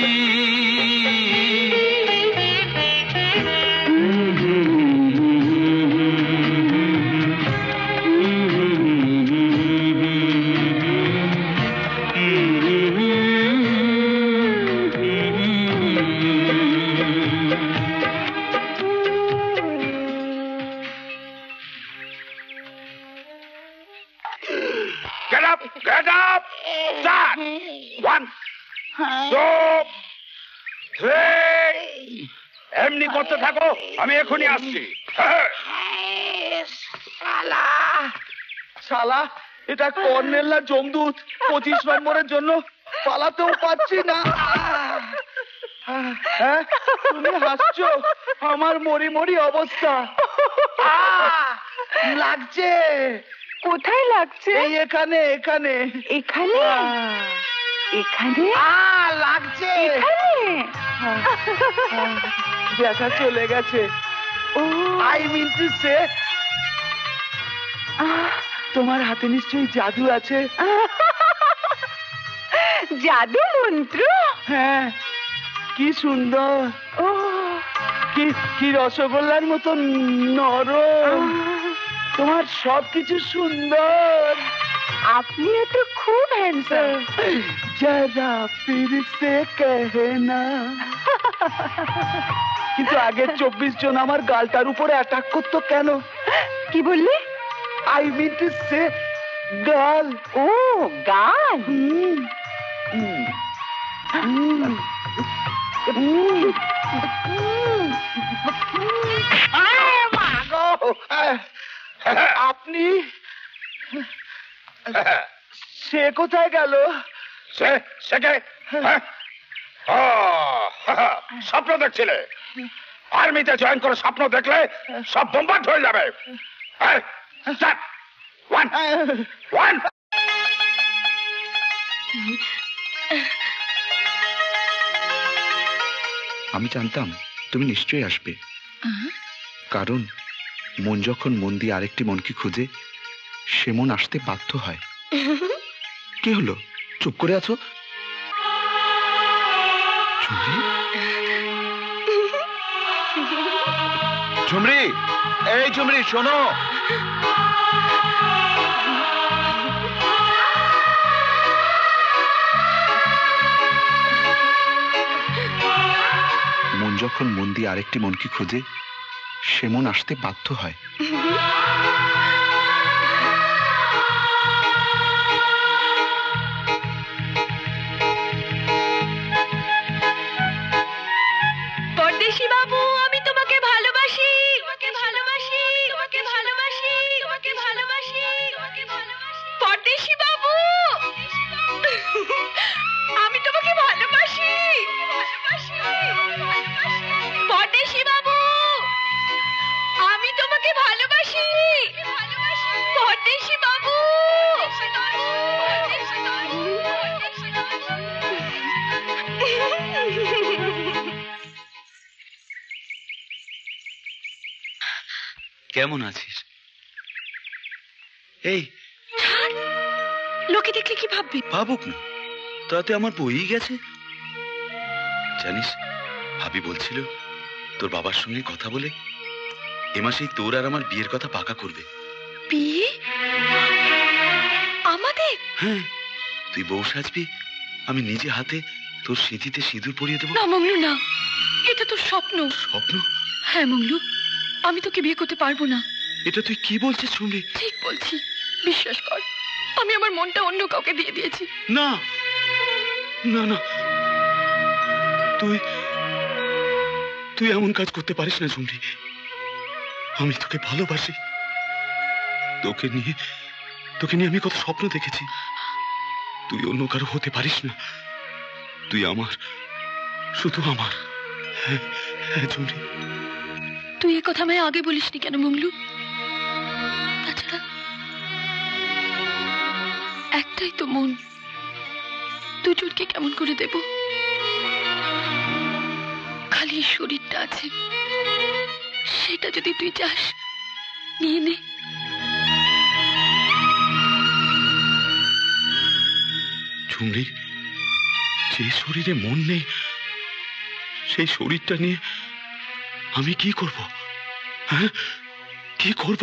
Get up! Get up! Start! One, two, three. এমনি করতে থাকো, আমি এখনই আসছি। শালা শালা এটা কর্নেল না জমদূত? পঁচিশ নম্বরের জন্য পালাতেও পাচ্ছি না। হ্যাঁ, তুমি হাসছো, আমার মরি মরি অবস্থা। আহ, লাগছে। কোথায় লাগছে? এই এখানে এখানে এখানে এখানে আহ, লাগছে। এখানে ব্যথা চলে গেছে। ও আই মিন টু সে তোমার হাতে নিশ্চয়ই জাদু আছে। জাদু মন্ত্র? হ্যাঁ, কি সুন্দর। ও কি কি রসগোল্লার মতো নরম। তোমার সবকিছু সুন্দর। আপনিও তো খুব হ্যান্ডসাম। যারা ফির সে কহে না। কিন্তু আগের চব্বিশ জন আমার গালটার উপরে অ্যাটাক করতো কেন? কি বললি? আই মিন টু সে গাল। ও গাল। হুম হুম হুম হুম। আরে মা গো, আপনি সে কোথায় গেল? সে সেকে স্বপ্ন দেখছিলে? আর্মিতে জয়েন করে স্বপ্ন দেখলে সব বোমবার্ড হয়ে যাবে। ওয়ান ওয়ান আমি জানতাম তুমি নিশ্চয়ই আসবে, কারণ মন যখন মন দিয়ে আরেকটি মনকে খুঁজে, সে মন আসতে বাধ্য হয়। কি হলো, চুপ করে আছো? ঝুমরি, এই ঝুমরি শোনো। মন যখন মন দিয়ে আরেকটি মনকে খুঁজে, সে মন আসতে বাধ্য হয়। পরদেশি বাবু, আমি তোমাকে ভালোবাসি, তোমাকে ভালোবাসি, তোমাকে ভালোবাসি, তোমাকে ভালোবাসি, তোমাকে ভালোবাসি। পরদেশি বাবু, আমি তোমাকে ভালোবাসি, ভালোবাসি, ভালোবাসি। পরদেশি বাবু, আমি তোমাকে ভালোবাসি, ভালোবাসি। পরদেশি বাবু, পরদেশি বাবু, পরদেশি বাবু, পরদেশি বাবু। কেমন আছিস? এই লোকে দেখলে কি ভাববে? ভাবুক না, তাতে আমার বই গেছে। জানিস, ভাবি বলছিল তোর বাবার সঙ্গে কথা বলে এ মাসেই তোর আর আমার বিয়ের কথা পাকা করবে। বিয়ে আমাদের? হ্যাঁ, তুই বউ সাজবি, আমি নিজে হাতে তোর স্মৃতিতে সিঁদুর পরিয়ে দেবো। না মংলু, না, এটা তোর স্বপ্ন। স্বপ্ন? হ্যাঁ মংলু, আমি তোকে বিয়ে করতে পারবো না। এটা তুই কি বলছিস শুনলি? ঠিক বলছি, বিশ্বাস কর, আমি আমার মনটা অন্য কাউকে দিয়ে দিয়েছি। না না না, তুই তুই এমন কাজ করতে পারিস না ঝুমরি। আমি তোকে ভালোবাসি, তোকে নিয়ে তোকে নিয়ে আমি কত স্বপ্ন দেখেছি। তুই অন্য কারো হতে পারিস না, তুই আমার, শুধু আমার। হ্যাঁ হ্যাঁ ঝুমরি। তুই এ কথা আমায় আগে বলিসনি কেন মংলু? তাছাড়া একটাই তো মন, দুজনকে কেমন করে দেব? খালি শরীরটা আছে, সেটা যদি তুই চাস নিয়ে নে। ঝুমরি, যে শরীরে মন নেই সেই শরীরটা নিয়ে আমি কি করব? হ্যাঁ, কি করব?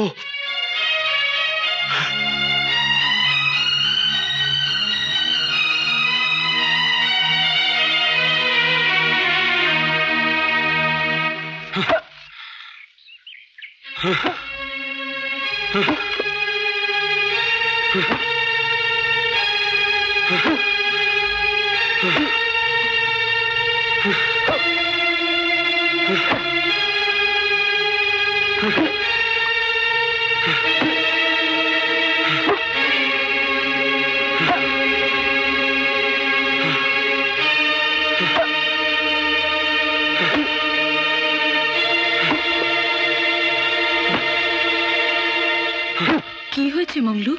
কি হয়েছে মংলু?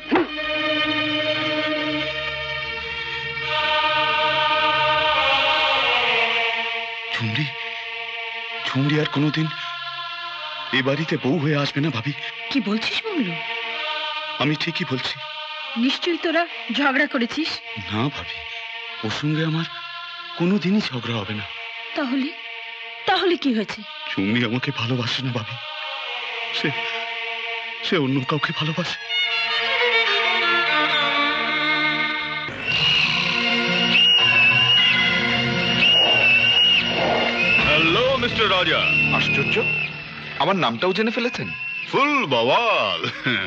ঝুমরি, ঝুমরি আর কোনোদিন এ বাড়িতে বউ হয়ে আসবে না ভাবি। কি বলছিস মংলু? আমি ঠিকই বলছি। নিশ্চয়ই তোরা ঝগড়া করেছিস। না ভাবি, ওর সঙ্গে আমার কোনোদিনই ঝগড়া হবে না। তাহলে তাহলে কি হয়েছে? ঝুমরি আমাকে ভালোবাসে না ভাবি, সে সে অন্য কাউকে ভালোবাসে। হ্যালো মিস্টার রাজা। আশ্চর্য, আমার নামটাও জেনে ফেলেছেন? ফুল বাওয়াল।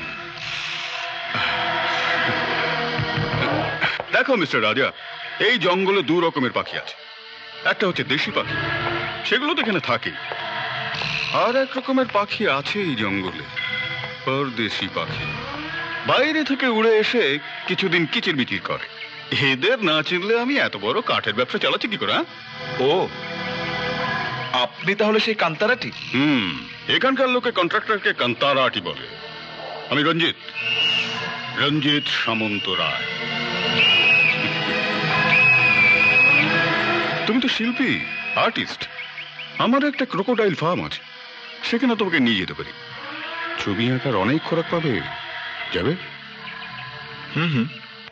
দেখো মিস্টার রাজা, এই জঙ্গলে দু রকমের পাখি আছে। একটা হচ্ছে দেশি পাখি, সেগুলো তো এখানে থাকে। আর এক রকমের পাখি আছে এই জঙ্গলে, পরদেশি পাখি। বাইরে থেকে উড়ে এসে কিছুদিন কিচিরমিচির করে। এদের না চিনলে আমি এত বড় কাঠের ব্যবসা চালাচ্ছি কি করে? ও, আপনি তাহলে সেই কান্তারাটি? হুম, এখানকার লোকে কন্ট্রাক্টরকে কান্তারাটি বলে। আমি রঞ্জিত, রঞ্জিত সামন্ত রায়। তুমি তো শিল্পী, আর্টিস্ট। আমার একটা ক্রোকোডাইল ফার্ম আছে, সেখানে তোমাকে নিয়ে যেতে পারি। ছবি আঁকার অনেক খোরাক পাবে, যাবে? হুম হুম।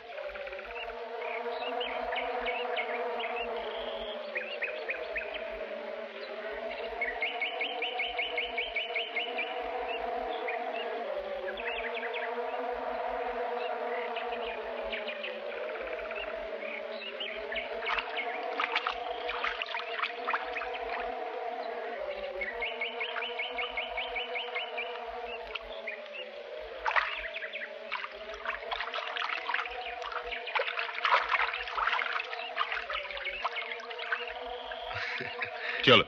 চলো।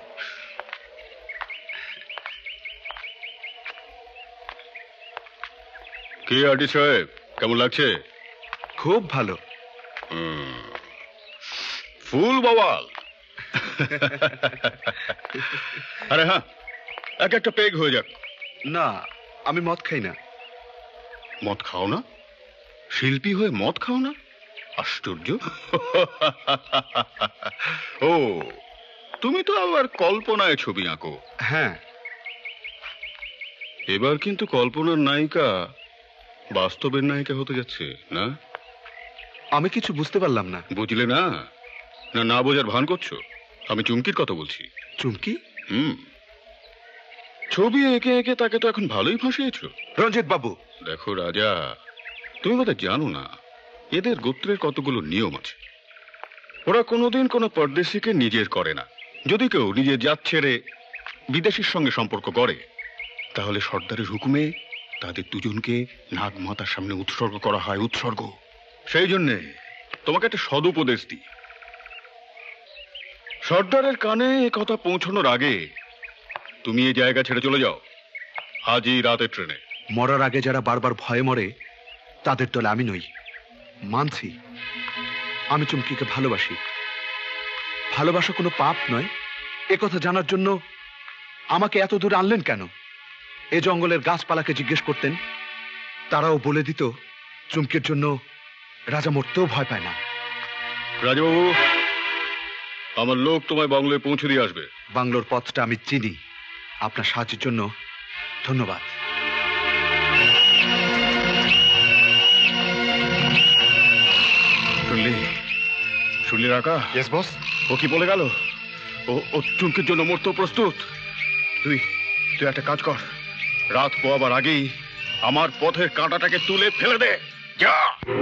কি আর্টিস্ট সাহেব, কেমন লাগছে? খুব ভালো। ফুল বাওয়াল। আরে হ্যাঁ, এক একটা পেগ হয়ে যাক। না, আমি মদ খাই না। মদ খাও না? শিল্পী হয়ে মদ খাও না? আশ্চর্য। ও, তুমি তো আবার কল্পনায় ছবি আঁকো। হ্যাঁ। এবার কিন্তু কল্পনার নায়িকা বাস্তবের নায়িকা হতে যাচ্ছে না? আমি কিছু বুঝতে পারলাম না। বুঝলে না? না না বোঝার ভান করছো? আমি চুমকির কথা বলছি। চুমকি? হুম, ছবি এঁকে এঁকে তাকে তো এখন ভালোই ফাঁসিয়েছো। রঞ্জিত বাবু দেখো রাজা, তুমি বোধ জানো না এদের গোত্রের কতগুলো নিয়ম আছে। ওরা কোনোদিন কোনো পরদেশিকে নিজের করে না। যদি কেউ নিজের জাত ছেড়ে বিদেশির সঙ্গে সম্পর্ক করে, তাহলে সর্দারের হুকুমে তাদের দুজনকে নাগ মাতার সামনে উৎসর্গ করা হয়। উৎসর্গ। সেই জন্যে তোমাকে একটা সদুপদেশ দিই, সর্দারের কানে এ কথা পৌঁছানোর আগে তুমি এই জায়গা ছেড়ে চলে যাও আজই রাতে ট্রেনে। মরার আগে যারা বারবার ভয়ে মরে তাদের দলে আমি নই। মানছি আমি চুমকিকে ভালোবাসি। ভালোবাসা কোনো পাপ নয়, এ কথা জানার জন্য আমাকে এত দূরে আনলেন কেন? এ জঙ্গলের গাছপালাকে জিজ্ঞেস করতেন, তারাও বলে দিত চুমকির জন্য রাজা মরতেও ভয় পায় না। রাজাবাবু, আমার লোক তোমায় বাংলোয় পৌঁছে দিয়ে আসবে। বাংলোর পথটা আমি চিনি। আপনার সাহায্যের জন্য ধন্যবাদ। শুনলি শুনলি রাকা? Yes boss. ও কি বলে গেল? ও ও চুমকির জন্য মরতেও প্রস্তুত। তুই তুই একটা কাজ কর, রাত পোয়াবার আগেই আমার পথের কাঁটাটাকে তুলে ফেলে দে। যা।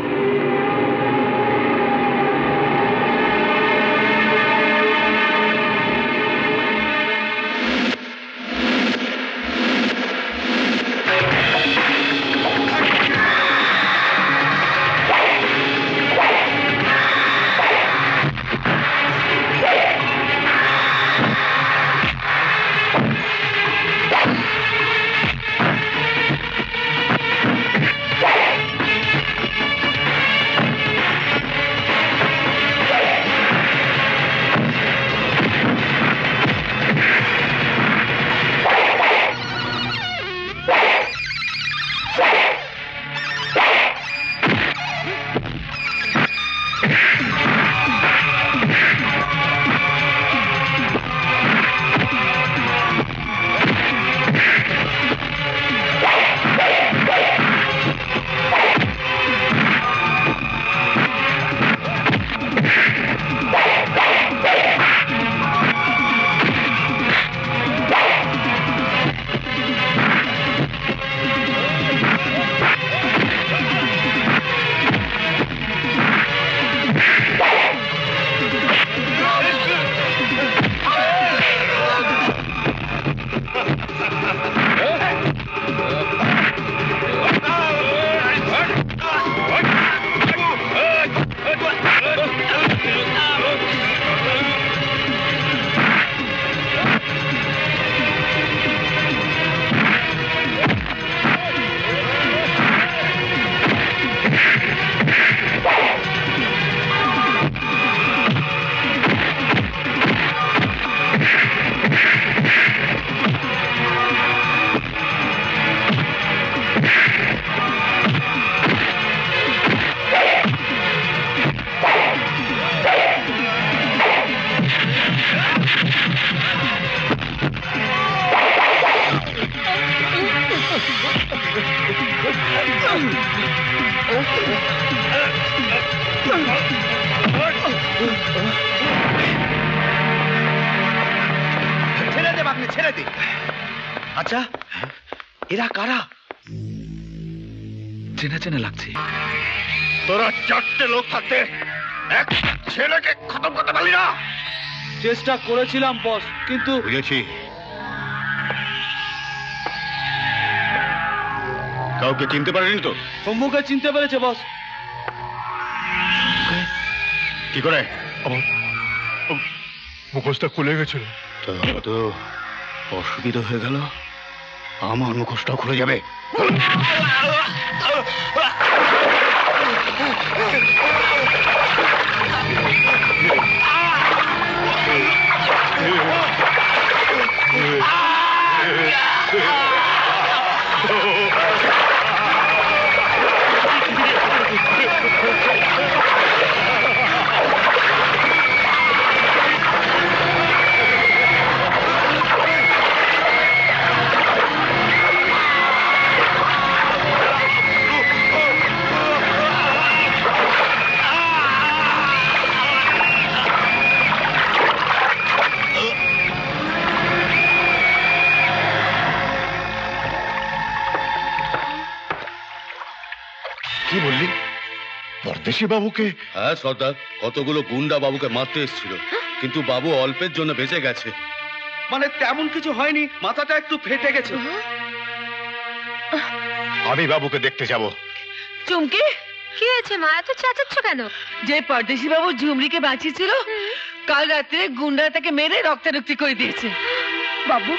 ছেড়ে দে বাগনি, ছেড়ে দে। আচ্ছা, এরা কারা? চেনা চেনা লাগছে। তোরা চারটে লোক থাকতে এক ছেলেকে খতম করতে পারলি না? চেষ্টা করেছিলাম বস, কিন্তু বুঝেছি। কাউকে চিনতে পারেনি তো? সম্মুখে চিনতে পেরেছে বস। কি করে? আমার মুখোশটা খুলে গেছিল। তো অসুবিধা হয়ে গেল, আমার মুখোশটাও খুলে যাবে। কি বললি? পরদেশি বাবুকে? হ্যাঁ সর্দার, কতগুলো গুন্ডা বাবুকে মারতে এসেছিল, কিন্তু বাবু অল্পের জন্য বেঁচে গেছে। মানে তেমন কিছু হয়নি, মাথাটা একটু ফেটে গেছে। আমি বাবুকে দেখতে যাব। চুমকি, কি হয়েছে মা, এত চেঁচাচ্ছ কেন? যে পরদেশি বাবু ঝুমরিকে বাঁচিয়েছিল, কাল রাতে গুন্ডা তাকে মেরে রক্তারক্তি করে দিয়েছে। বাবু।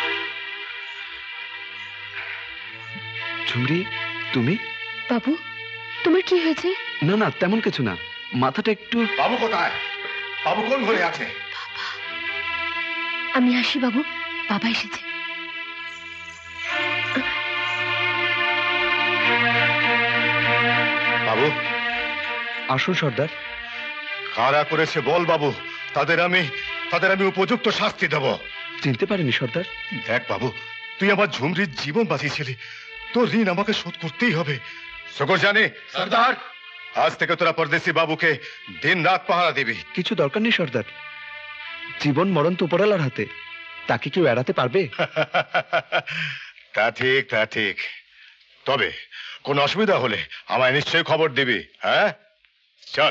ঝুমরি, তুমি? বাবু, তোমার কি হয়েছে? না না, তেমন কিছু না, মাথাটা একটু। বাবু কোথায়? বাবু কোন ঘরে আছে? আমি আসি বাবু, বাবা এসেছে। বাবু। আসুন সর্দার। কারা করেছে বল বাবু, তাদের আমি তাদের আমি উপযুক্ত শাস্তি দেব। চিনতে পারিনি সর্দার। দেখ বাবু, তুই আমার ঝুমরির জীবন বাঁচিয়েছিলি, তোর ঋণ আমাকে শোধ করতেই হবে। শকর জানে সর্দার, আজ থেকে তোরা পরদেশি বাবুকে দিন রাত পাহারা দিবি। কিছু দরকার নেই সর্দার, জীবন মরণ তো উপরালার হাতে, তাকে কেউ এড়াতে পারবে? তা ঠিক, তা ঠিক। তবে কোন অসুবিধা হলে আমায় নিশ্চয়ই খবর দিবি। হ্যাঁ, চল।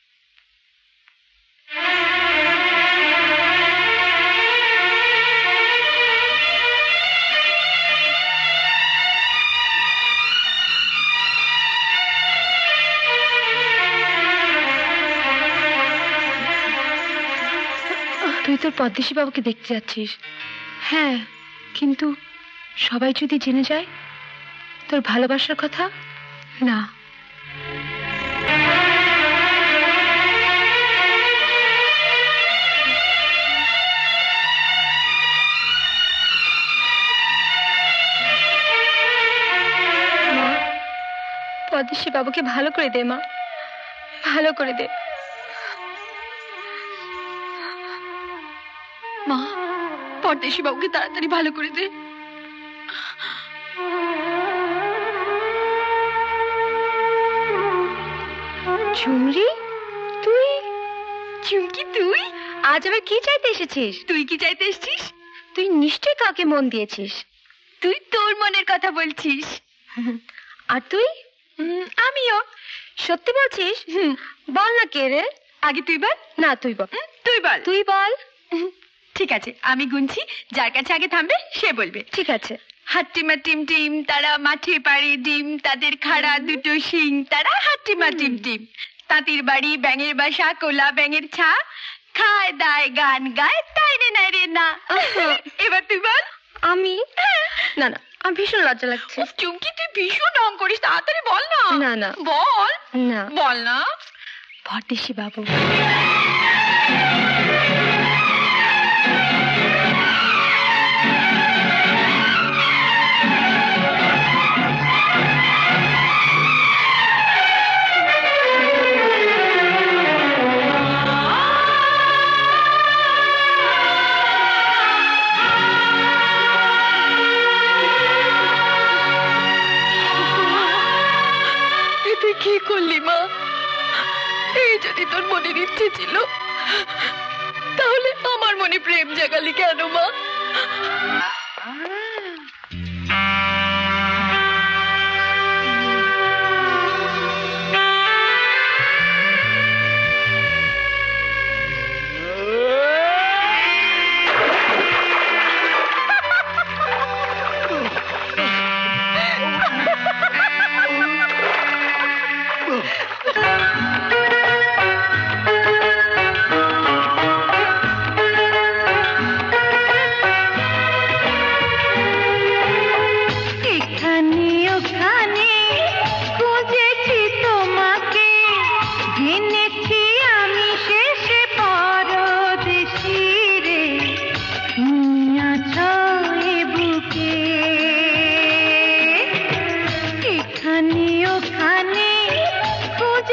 তুই তোর পরদেশি বাবুকে দেখতে যাচ্ছিস? হ্যাঁ, কিন্তু সবাই যদি জেনে যায় তোর ভালোবাসার কথা? না। পরদেশি বাবুকে ভালো করে দে মা, ভালো করে দে মা, পরদেশি বাবুকে তাড়াতাড়ি ভালো করে দে। ঝুমরি, তুই? চুমকি, তুই আজ আবার কি চাইতে এসেছিস? তুই কি চাইতে এসেছিস? তুই নিশ্চয় কাকে মন দিয়েছিস। তুই তোর মনের কথা বলছিস। আর তুই? আমিও। সত্যি বলছিস? বল না কে রে। আগে তুই বল। না, তুই বল। তুই বল। তুই বল। ঠিক আছে, আমি গুনছি, যার কাছে আগে থামবে সে বলবে। ঠিক আছে। হাট্টিমা টিম টিম, তারা মাঠে পাড়ে ডিম, তাদের খাড়া দুটো শিং, তারা হাট্টিমা টিম টিম। তাঁতির বাড়ি, ব্যাঙের বাসা, কোলা ব্যাঙের ছা, খায় দায় গান গায়, তাই রে নাই রে না। এবার তুই বল। আমি? না না, আমার ভীষণ লজ্জা লাগছে। চুমকি, তুই ভীষণ ঢং করিস, তাড়াতাড়ি বল না। না না, বল না। বল না। পরদেশি বাবু। কি করলি মা? এই যদি তোর মনের ইচ্ছে ছিল, তাহলে আমার মনে প্রেম জাগালি কেন মা? ওখানে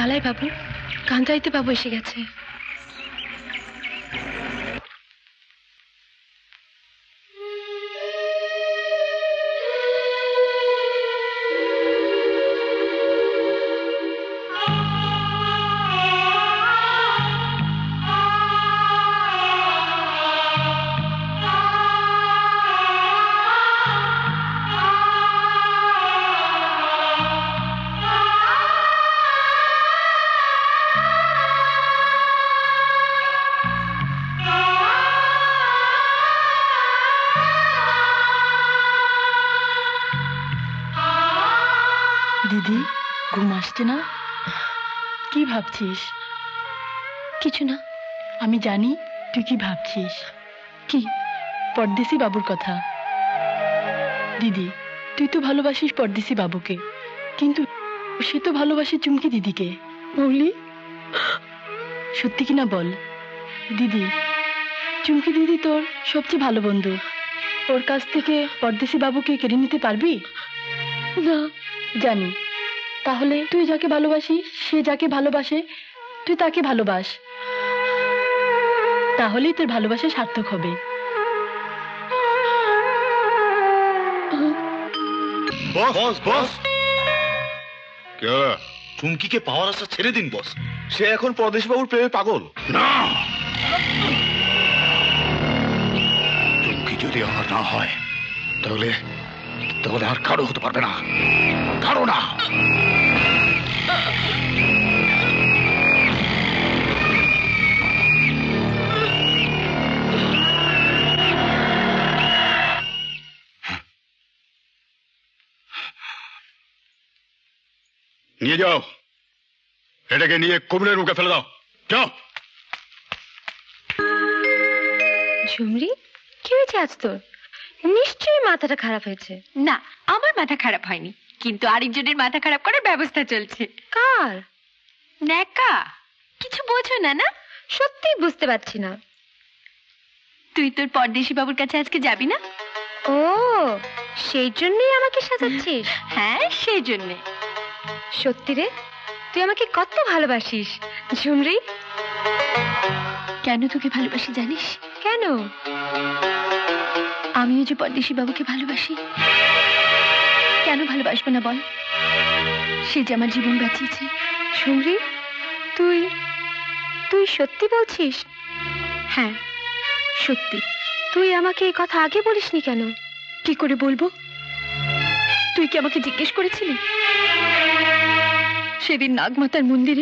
পালাই বাবু, কান্দাইতে বাবু এসে গেছে। দিদি, ঘুম আসছে না? কি ভাবছিস? কিছু না। আমি জানি তুই কি ভাবছিস। কি? পরদেশি বাবুর কথা। দিদি, তুই তো ভালোবাসিস পরদেশি বাবুকে, কিন্তু সে তো ভালোবাসে চুমকি দিদিকে। মৌলি, সত্যি কিনা বল। দিদি, চুমকি দিদি তোর সবচেয়ে ভালো বন্ধু, ওর কাছ থেকে পরদেশি বাবুকে কেড়ে নিতে পারবি না? জানি। তাহলে তুই যাকে ভালোবাসিস, সে যাকে ভালোবাসে, তুই তাকে ভালোবাস, তাহলেই তোর ভালোবাসা সার্থক হবে। বস বস, চুমকিকে পাওয়ার আশা ছেড়ে দিন বস। সে এখন পরদেশ বাবুর প্রেমে পাগল। না, চুমকি যদি আমার না হয় তাহলে তাহলে আর কারো হতে পারবে না, কারো না। নিয়ে যাও, এটাকে নিয়ে কবিরের মুখে ফেলে দাও, যাও। ঝুমরি, কি হয়েছে আজ তোর? নিশ্চয়ই মাথাটা খারাপ হয়েছে। না, আমার মাথা খারাপ হয়নি, কিন্তু আরেকজনের মাথা খারাপ করার ব্যবস্থা চলছে। কার? নেকা। কিছু বোঝো না না? সত্যি বুঝতে পারছি না। তুই তোর পরদেশি বাবুর কাছে আজকে যাবি না? ও, সেই জন্যই আমাকে সাজাচ্ছিস? হ্যাঁ, সেই জন্যে। সত্যি রে, তুই আমাকে কত ভালোবাসিস ঝুমরি। কেন তোকে ভালোবাসি জানিস? কেন? আমিও যে পরদেশি বাবুকে ভালোবাসি। কেন ভালোবাসবো না বল? সে যে আমার জীবন বাঁচিয়েছে। ঝুমরি, তুই তুই সত্যি বলছিস? হ্যাঁ, সত্যি। তুই আমাকে এই কথা আগে বলিসনি কেন? কি করে বলবো? তুই কি আমাকে জিজ্ঞেস করেছিলি? সেদিন নাগমাতার মন্দিরে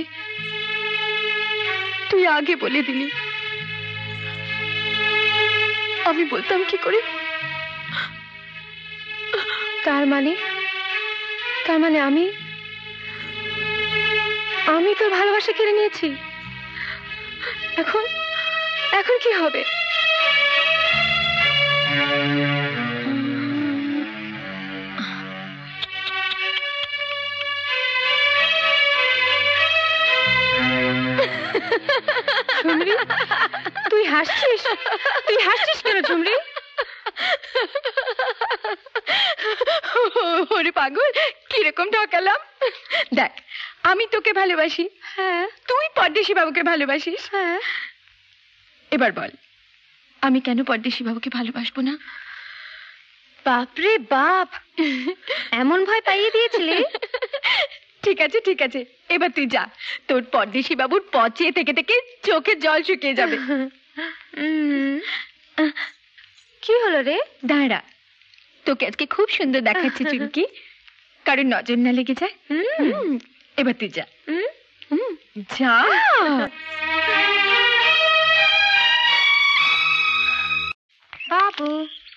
তুই আগে বলে দিলি, আমি বলতাম কি করে? তার মানে তার মানে আমি আমি তোর ভালোবাসা কেড়ে নিয়েছি। এখন এখন কি হবে? ঝুমরি, তুই হাসছিস? তুই হাসছিস কেন ঝুমরি? ওরে পাগল, কিরকম ঠকালাম। দেখ, আমি তোকে ভালোবাসি, হ্যাঁ, তুই পরদেশি বাবুকে ভালোবাসিস, হ্যাঁ। এবার বল, আমি কেন পরদেশি বাবুকে ভালোবাসবো না? বাপরে বাপ, এমন ভয় পাইয়ে দিয়েছিলে? ঠিক আছে ঠিক আছে, এবার তুই যা, তোর পরদেশি বাবুর পচে থেকে থেকে চোখে জল শুকিয়ে যাবে। কি হলো রে? দাঁড়া, তোকে আজকে খুব সুন্দর দেখাচ্ছে চুমকি, কারণ নজর না লেগে যায়। এবার তুই যা, যা। বাবু,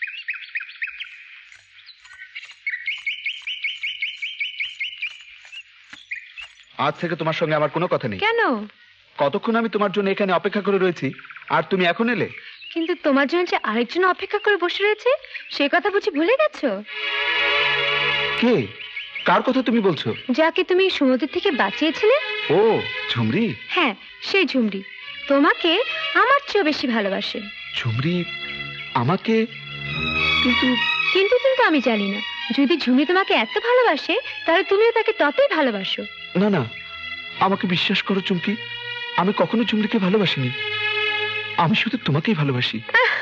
আজ থেকে তোমার সঙ্গে আমার কোনো কথা নেই। কেন? কতক্ষণ আমি তোমার জন্য এখানে অপেক্ষা করে রয়েছি, আর তুমি এখন এলে? কিন্তু তোমার জন্য যে আরেকজন অপেক্ষা করে বসে রয়েছে, সে কথা বুঝি ভুলে গেছো? কে? কার কথা তুমি বলছো? যাকে তুমি সমুদ্র থেকে বাঁচিয়েছিলে। ও, ঝুমরি? হ্যাঁ, সেই ঝুমরি তোমাকে আমার চেয়ে বেশি ভালোবাসে। ঝুমরি আমাকে? কিন্তু কিন্তু কিন্তু আমি জানি না, যদি ঝুমরি তোমাকে এত ভালোবাসে তাহলে তুমিও তাকে ততই ভালোবাসো। না না, আমাকে বিশ্বাস করো চুমকি, আমি কখনো চুমড়িকে ভালোবাসিনি। আমি শুধু তোমাকেই ভালোবাসি।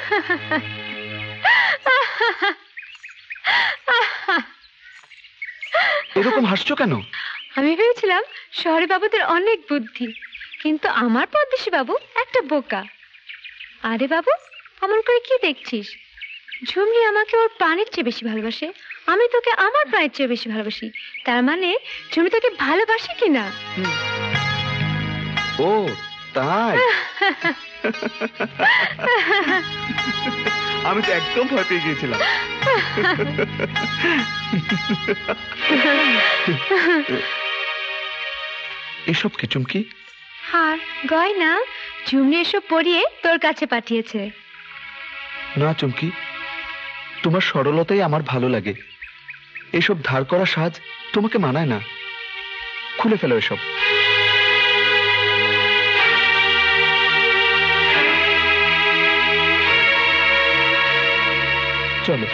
এরকম হাসছো কেন? আমি ভেবেছিলাম শহরে বাবুদের অনেক বুদ্ধি, কিন্তু আমার পরদেশী বাবু একটা বোকা। আরে বাবু, অমন করে কি দেখছিস? ঝুমরি আমাকে ওর প্রাণের চেয়ে বেশি ভালোবাসে, আমি তোকে আমার প্রাণের চেয়ে বেশি ভালোবাসি। তার মানে ঝুমরি তোকে ভালোবাসে কিনা? ও তাই? আমি তো একদম ভয় পেয়ে গিয়েছিলাম। এসব কি চুমকি? হার গয়না ঝুমরি এসব পরিয়ে তোর কাছে পাঠিয়েছে। না চুমকি, তোমার সরলতাই আমার ভালো লাগে। এসব ধার করা সাজ তোমাকে মানায় না। খুলে ফেলো এসব। চলো।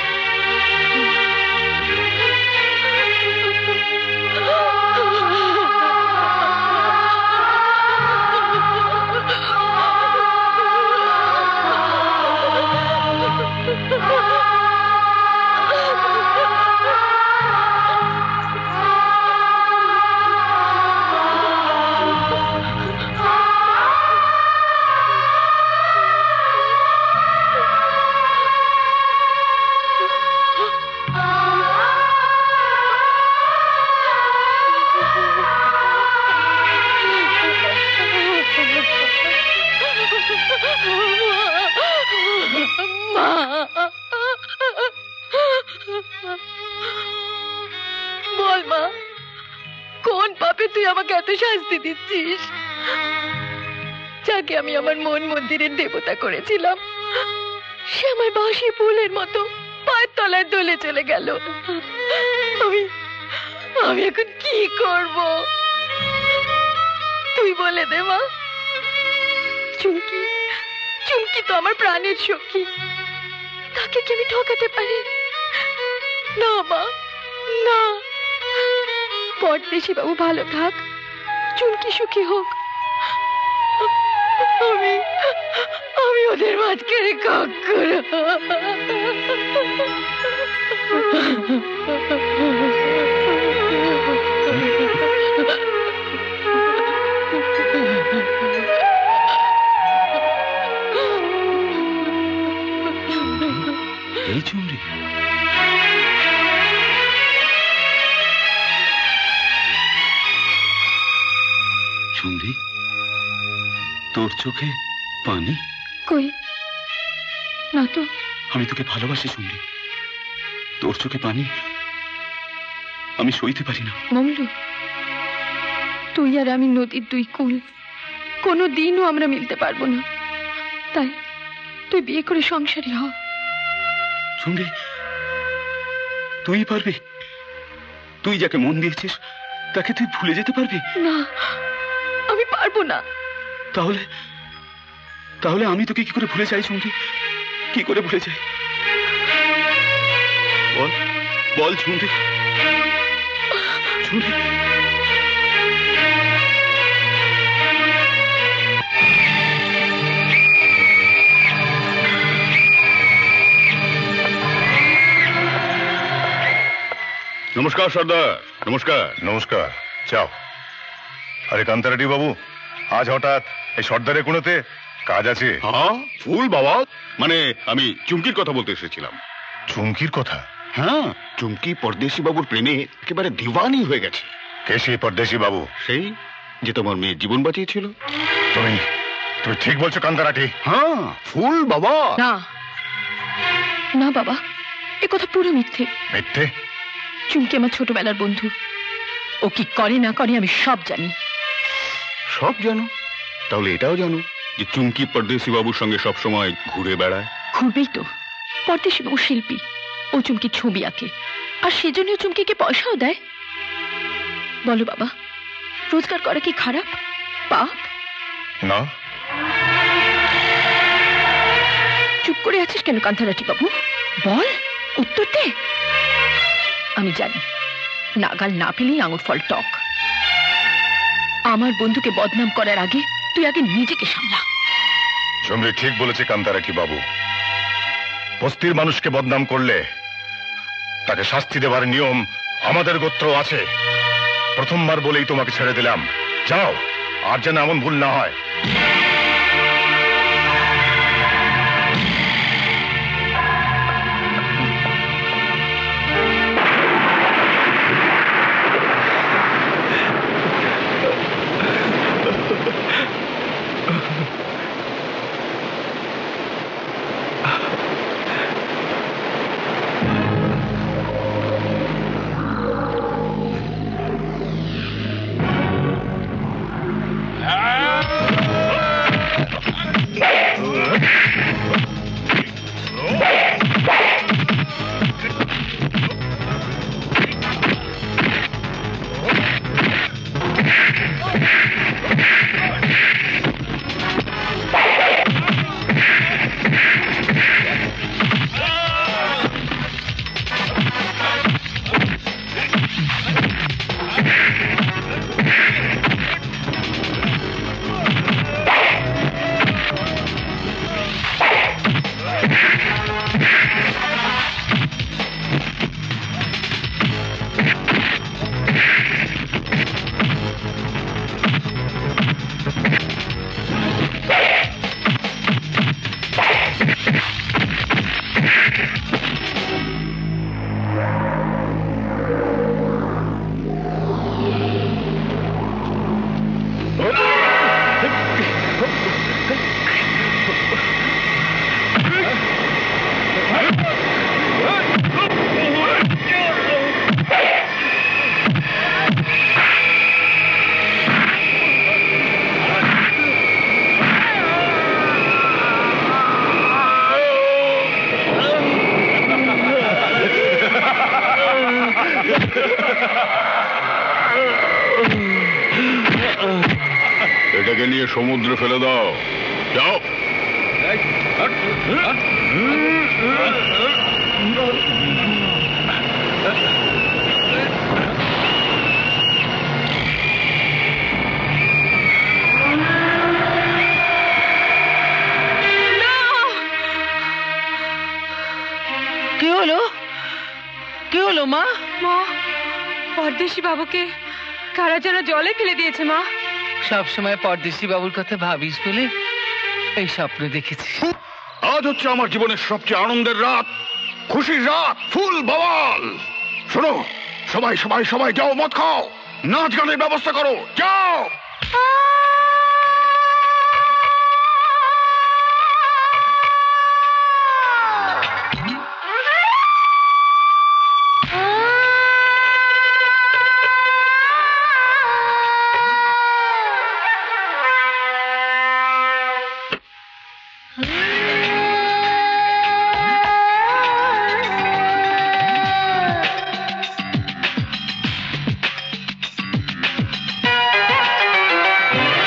বল মা, কোন পাপে তুই আমাকে এত শাস্তি দিচ্ছিস? যাকে আমি আমার মন মন্দিরের দেবতা করেছিলাম, সে আমার বাঁশি ফুলের মতো পায়ের তলায় দলে চলে গেল। আমি আমি এখন কি করব? তুই বলে দে মা। চুমকি চুমকি তো আমার প্রাণের সখী, তাকে কি আমি ঠকাতে পারি? না মা, না। পরদেশী বাবু ভালো থাক, চুমকি সুখী হোক। আমি আমি ওদের মাঝখানে কখনো এই চুমরি, চুমরি, তোর চোখে পানি? কই না তো। আমি তোকে ভালোবাসি চুমরি, তোর চোখে পানি আমি সইতে পারি না। মমলু, তুই আর আমি নদীর দুই কুল, কোনো দিনও আমরা মিলতে পারবো না। তাই তুই বিয়ে করে সংসারী হ। চুমরি, তুই পারবি? তুই যাকে মন দিয়েছিস তাকে তুই ভুলে যেতে পারবি? না, আমি পারবো না। তাহলে তাহলে আমি তোকে কি করে ভুলে যাই চুমরি? কি করে ভুলে যাই? বল বল চুমরি, চুমরি। নমস্কার সর্দার। নমস্কার। নমস্কার। যাও। আরে কান্তারাটি বাবু, আজ হঠাৎ এই সর্দারের কোনোতে কাজ আছে? হ্যাঁ ফুল বাবা, মানে আমি চুমকির কথা বলতে এসেছিলাম। চুমকির কথা? হ্যাঁ, চুমকি পরদেশী বাবুর প্রেমে একেবারে দিওয়ানি হয়ে গেছে। কে সেই পরদেশী বাবু? সেই যে তোমার মেয়ের জীবন বাঁচিয়েছিল। তুমি তুমি ঠিক বলছো কান্তারাটি? হ্যাঁ ফুল বাবা। না না বাবা, এ কথা পুরো মিথ্যে। মিথ্যে? চুমকি আমার ছোটবেলার বন্ধু, ও কি করে না করে আমি সব জানি। সব জানো? তাহলে এটাও জানো যে চুমকি পরদেশী বাবুর সঙ্গে সব সময় ঘুরে বেড়ায়? ঘুরবেই তো, পরদেশী বাবু শিল্পী, ও চুমকি ছবি আঁকে, আর সেজন্য চুমকিকে পয়সাও দেয়। বলো বাবা, রোজগার করা কি খারাপ, পাপ? না। চুপ করে আছিস কেন কান্তারাটি বাবু? বল, উত্তর দে। আমি জানি নাগাল না পেলেই আঙুর ফল টক। আমার বন্ধুকে বদনাম করার আগে তুই আগে নিজেকে সামলা। ঝুমরি ঠিক বলেছে কান্তারাটি বাবু, বস্তির মানুষকে বদনাম করলে তাকে শাস্তি দেওয়ার নিয়ম আমাদের গোত্র আছে। প্রথমবার বলেই তোমাকে ছেড়ে দিলাম, যাও, আর যেন এমন ভুল না হয়। এটাকে নিয়ে সমুদ্রে ফেলে দাও, যাও। কি হলো? কি হলো মা? মা, পরদেশি বাবুকে কারা যেন জলে ফেলে দিয়েছে মা। সব সময় পরদেশি বাবুর কথা ভাবিস বলে এই স্বপ্ন দেখেছি। আজ হচ্ছে আমার জীবনের সবচেয়ে আনন্দের রাত, খুশির রাত, ফুল বওয়াল। শোনো, সবাই সবাই সবাই যাও, মদ খাও, নাচ গানের ব্যবস্থা করো, যাও। Ah!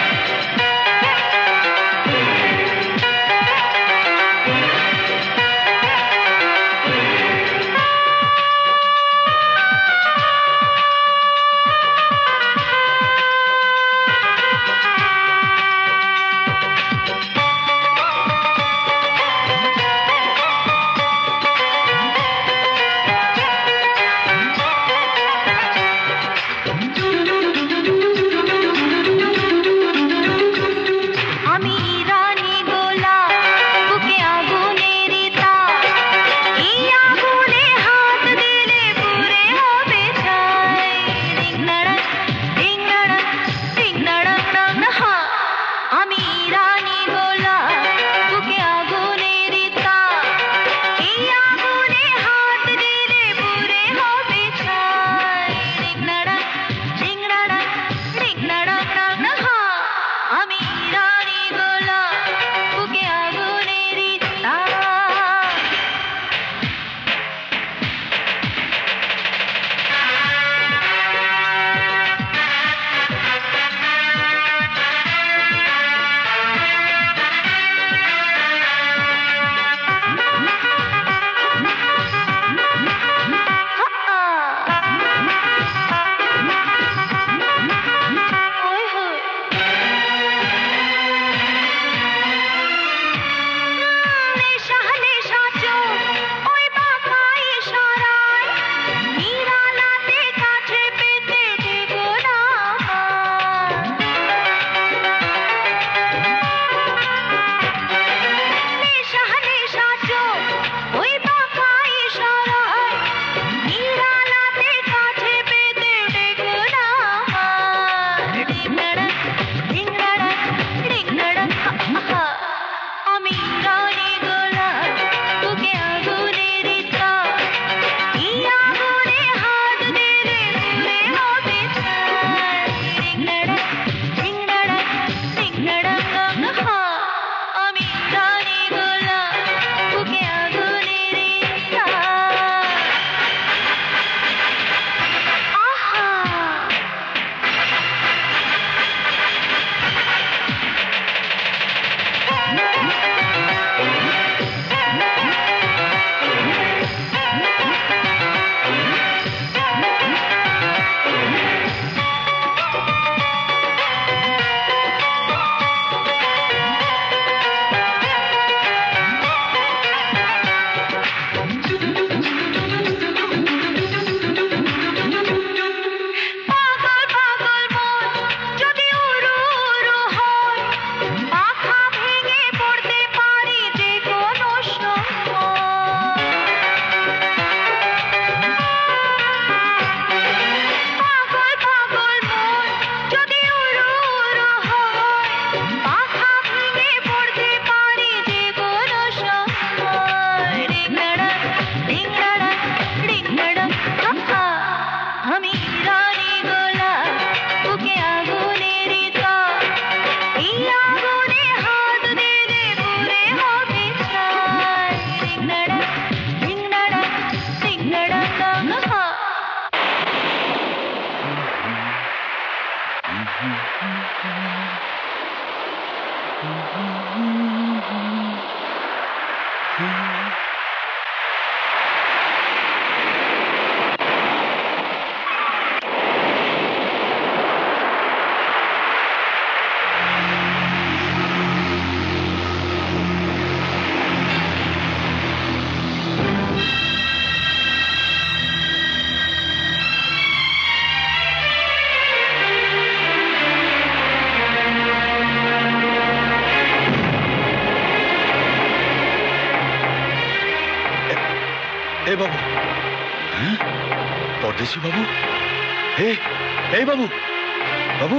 এই বাবু, হ্যাঁ পরদেশি বাবু, হে এই বাবু, বাবু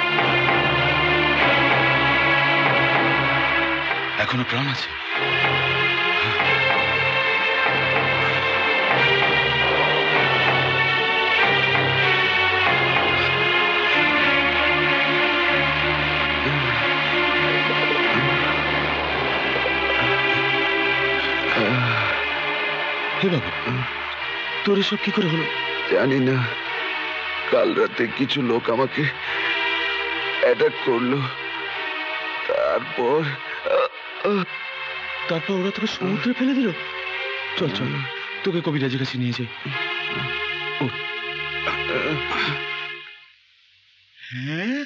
এখনো প্রাণ আছে? হে বাবু, তোর এসব কি করে হলো? জানি না, কাল রাতে কিছু লোক আমাকে অ্যাটাক করলো, তারপর তারপর ওরা তোকে সমুদ্রে ফেলে দিল। চল চল, তোকে কবিরাজের কাছে নিয়ে যাই। হ্যাঁ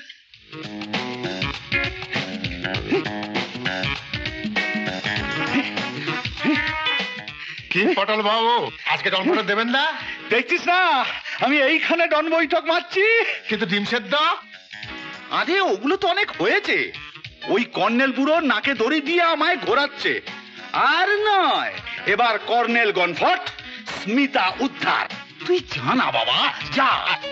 কি পটল বাবু, আজকে ডন বৈঠক দেবেন না? দেখছিস না আমি এইখানে ডন বৈঠক মারছি, কিন্তু ডিম সেদ্ধ? আরে ওগুলো তো অনেক হয়েছে। ওই কর্নেল বুড়ো নাকে দড়ি দিয়ে আমায় ঘোরাচ্ছে। আর নয়, এবার কর্নেল গনফট, স্মিতা উদ্ধার। তুই জানা বাবা, যা।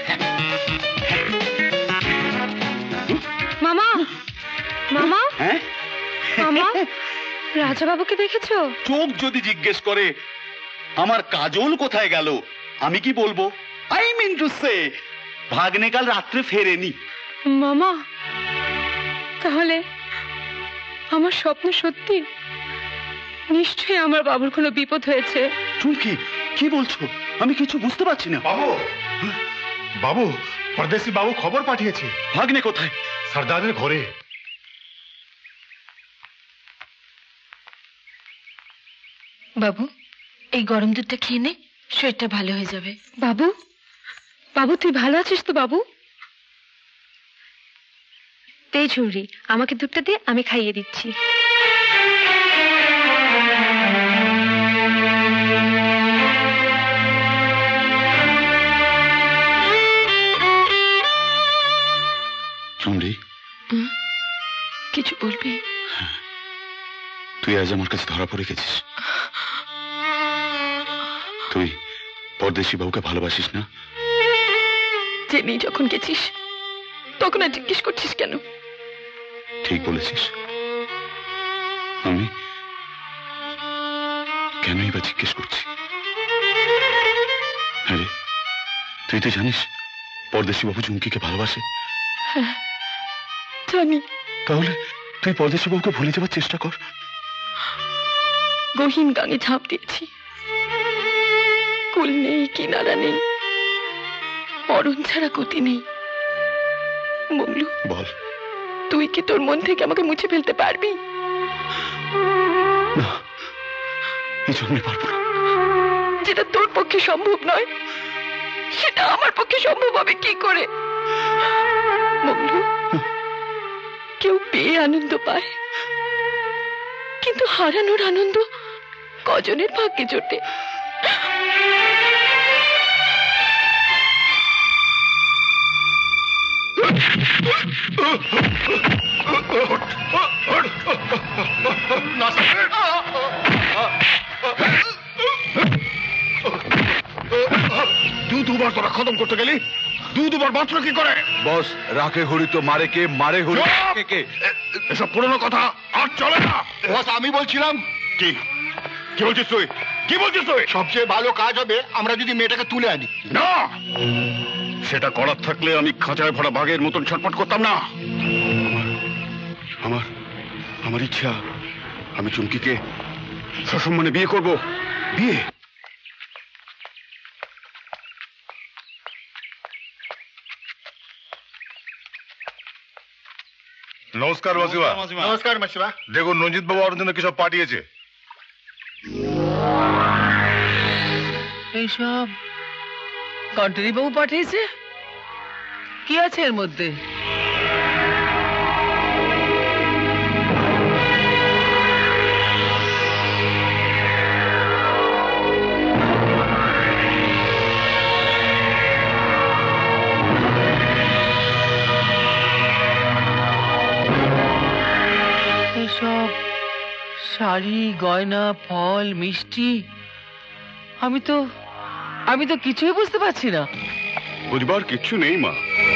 মামা, মামা, হ্যাঁ মামা, রাজাবাবুকে দেখেছো? চোখ যদি জিজ্ঞেস করে আমার কাজল কোথায় গেল, আমি কি বলবো? আই মিন টু সে ভাগ্নে কাল রাত্রে ফেরেনি। মামা, তাহলে আমার স্বপ্ন সত্যি? নিশ্চয়ই আমার বাবুর কোনো বিপদ হয়েছে। চুমকি, কি বলছো? আমি কিছু বুঝতে পারছি না। বাবু, বাবু, পরদেশি বাবু খবর পাঠিয়েছে। ভাগ্নে কোথায়? সর্দারের ঘরে। বাবু, এই গরম দুধটা খেয়ে নে, শরীরটা ভালো হয়ে যাবে। বাবু, বাবু তুই ভালো আছিস তো? বাবু এই ঝুড়ি, আমাকে দুধটা দে, আমি খাইয়ে দিচ্ছি। চুমড়ি, কিছু বলবি? তুই আজ আমার কাছে ধরা পড়ে গেছিস। তুই পরদেশি বাবুকে ভালোবাসিস না? জেনেই যখন গেছিস তখন আর জিজ্ঞেস করছিস কেন? ঠিক বলেছিস। আমি কেনই বা জিজ্ঞেস করছি? আরে তুই তো জানিস পরদেশি বাবু চুমকিকে ভালোবাসে। হ্যাঁ জানি। তাহলে তুই পরদেশি বাবুকে ভুলে যাবার চেষ্টা কর। গহীন গাঙে ঝাঁপ দিয়েছি, কুল নেই, কিনারা নেই, মরণ ছাড়া গতি নেই। মংলু, বল, তুই কি তোর মন থেকে আমাকে মুছে ফেলতে পারবি? না, এই জন্য পারবো না। যেটা তোর পক্ষে সম্ভব নয় সেটা আমার পক্ষে সম্ভব হবে কি করে? মংলু, কেউ পেয়ে আনন্দ পায়, কিন্তু হারানোর আনন্দ কজনের ভাগ্যে জোটে? দু দুবার তোরা খতম করতে গেলি, দু দুবার বাঁচলো কি করে? বস, রাখে হরি তো মারে কে, মারে হরি কে? এসব পুরনো কথা আর চলে না। বস, আমি বলছিলাম কি কি বলছিস তুই? কি বলছিস তুই? সবচেয়ে ভালো কাজ হবে আমরা যদি মেয়েটাকে তুলে আনি। না, সেটা করার থাকলে আমি খাঁচায় ভরা বাঘের মতন ছটফট করতাম না। আমার আমার ইচ্ছা, আমি চুমকিকে সসম্মানে বিয়ে করব। বিয়ে? নমস্কার মাসিমা। নমস্কার মাসিমা। দেখুন রঞ্জিত বাবু আমার জন্য কি সব পাঠিয়েছে। এইসব কন্ট্রি বাবু পাঠিয়েছে? কি আছে এর মধ্যে? এসব শাড়ি, গয়না, ফল, মিষ্টি আমি তো আমি তো কিছুই বুঝতে পারছি না। বুঝবার কিচ্ছু নেই মা।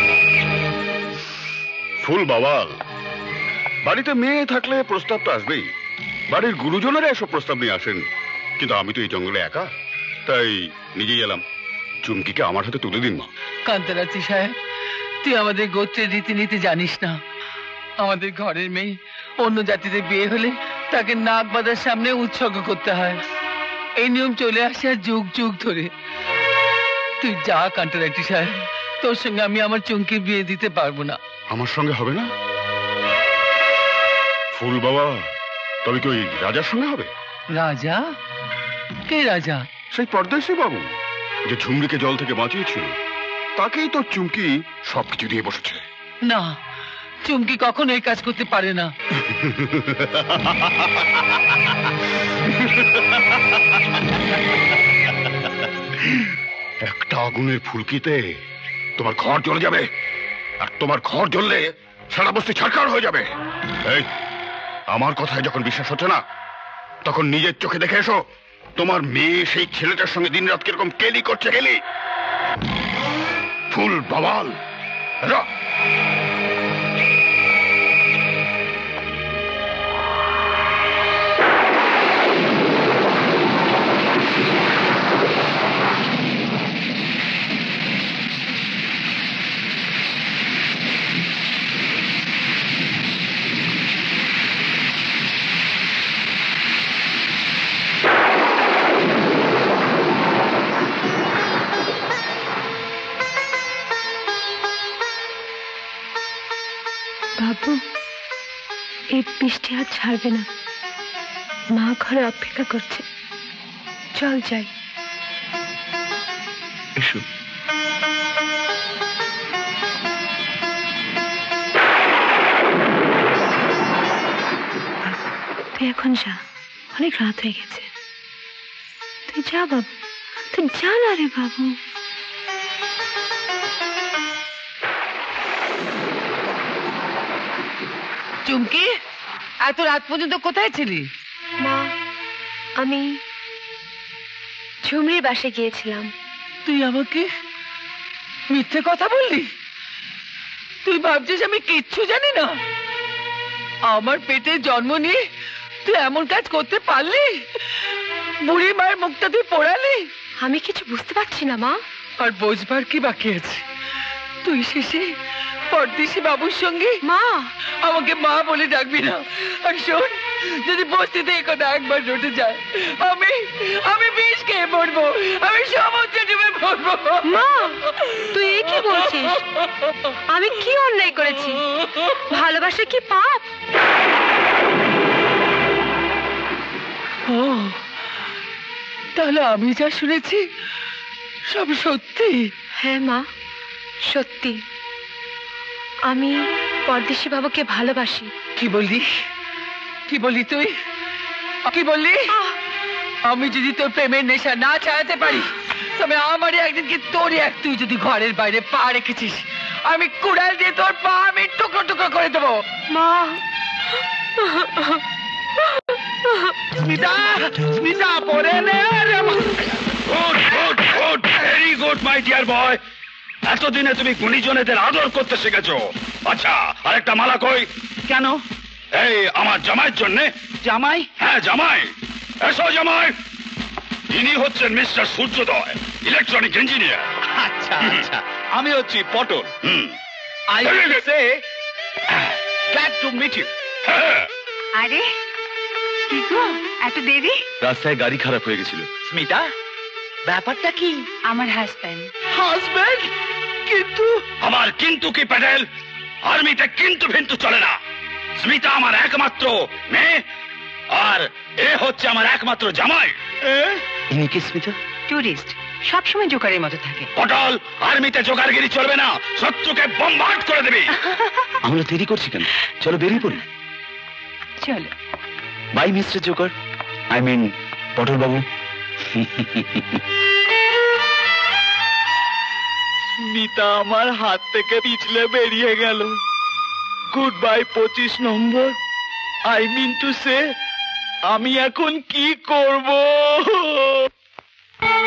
ফুল বাওয়াল। বাড়িতে মেয়ে থাকলে প্রস্তাব তো আসবেই, বাড়ির গুরুজনেরা এসব প্রস্তাব নিয়ে আসেন, কিন্তু আমি তো এই জঙ্গলে একা, তাই নিজেই এলাম। চুমকিকে আমার হাতে তুলে দিন মা। কান্তরাচি সাহেব, তুই আমাদের গোত্রের রীতিনীতি জানিস না। আমাদের ঘরের মেয়ে অন্য জাতিতে বিয়ে হলে তাকে নাক বাঁধার সামনে উৎসর্গ করতে হয়। এই নিয়ম চলে আসে আর যুগ যুগ ধরে। তুই যা কান্তরাচি সাহেব, তোর সঙ্গে আমি আমার চুমকির বিয়ে দিতে পারবো না। আমার সঙ্গে হবে না? ফুল বাবা, তবে কি ওই রাজার সঙ্গে হবে? রাজা? কে রাজা? সেই পরদেশী বাবু যে ঝুমরিকে জল থেকে বাঁচিয়েছিল, তাকেই তো চুমকি সবকিছু দিয়ে বসেছে। না, চুমকি কখনো এই কাজ করতে পারে না। একটা আগুনের ফুলকিতে তোমার ঘর জ্বলে যাবে, আর তোমার ঘর জ্বললে সারা বস্তি ছারখার হয়ে যাবে। এই, আমার কথায় যখন বিশ্বাস হচ্ছে না, তখন নিজের চোখে দেখে এসো তোমার মেয়ে সেই ছেলেটার সঙ্গে দিন রাত কিরকম কেলি করছে। কেলি ফুল বাওয়াল। বাবু, এই বৃষ্টি আর ছাড়বে না। মা ঘরে অপেক্ষা করছে, চল যাই। এসো। তুই এখন যা, অনেক রাত হয়ে গেছে। তুই যা বাবু, তুই যা না রে বাবু। চুমকি, এত রাত পর্যন্ত কোথায় ছিলি? মা, আমি ঝুমরির বাসায় গিয়েছিলাম। তুই আমাকে মিথ্যে কথা বললি? তুই ভাবছিস আমি কিচ্ছু জানি না? আমার পেটে জন্ম নিয়ে তুই এমন কাজ করতে পারলি? বুড়ি মায়ের মুখটা তুই পোড়ালি? আমি কিছু বুঝতে পারছি না মা। আর বোঝবার কি বাকি আছে? তুই শেষে পরদেশী বাবুর সঙ্গে। মা, আমাকে মা বলে ডাকবি না। আর শোন, যদি বস্তিতে এই কথা একবার রটে যায়, আমি আমি বিষ খেয়ে মরবো, আমি সমুদ্রে ডুবে মরবো। মা, তুই এই কি বলছিস? আমি কি অন্যায় করেছি? ভালোবাসা কি পাপ? ও, তাহলে আমি যা শুনেছি সব সত্যি? হ্যাঁ মা, সত্যি। আমি পরদেশী বাবুকে ভালোবাসি। কি বললি? কি বললি তুই? কি বললি? আমি যদি তোর প্রেমের নেশা না ছাড়াতে পারি, তবে আমারই একদিন কি তোরই এক, তুই যদি ঘরের বাইরে পা রেখেছিস, আমি কুড়াল দিয়ে তোর পা আমি টুকরো টুকরো করে দেবো। মা, স্মিতা, স্মিতা পড়ে নে। Good good good, very good my dear boy. এতদিনে তুমি গুণীজনেদের আদর করতে শিখেছো। আচ্ছা, আরেকটা মালা কই? কেন? এই আমার জামাইয়ের জন্য। জামাই? হ্যাঁ জামাই। এসো জামাই। ইনি হচ্ছেন মিস্টার সূর্যোদয়, ইলেকট্রনিক ইঞ্জিনিয়ার। আচ্ছা আচ্ছা, আমি হচ্ছি Potol. I say glad to meet you. আরে কি গো, এত দেরি? রাস্তায় গাড়ি খারাপ হয়ে গেছিল। স্মিতা, ব্যাপারটা কি? আমার হাজবেন্ড। হাজবেন্ড? কিন্তু আমার কিন্তু কি প্যাটেল, আর্মিতে কিন্তু ভিন্তু চলে না। স্মিতা আমার একমাত্র মেয়ে, আর এ হচ্ছে আমার একমাত্র জামাই। ইনি কি স্মিতা? টুরিস্ট, সবসময় জোকারের মতো থাকে। পটল, আর্মিতে জোকারগিরি চলবে না, শত্রুকে বোমবার্ড করে দেবে। আমরা দেরি করছি কেন? চলো বেরিয়ে পড়ি। চলো। Bye mister joker, I mean Potol বাবু। স্মিতা আমার হাত থেকে পিছলে বেরিয়ে গেল। গুড বাই পঁচিশ নম্বর। আই মিন টু সে, আমি এখন কি করব?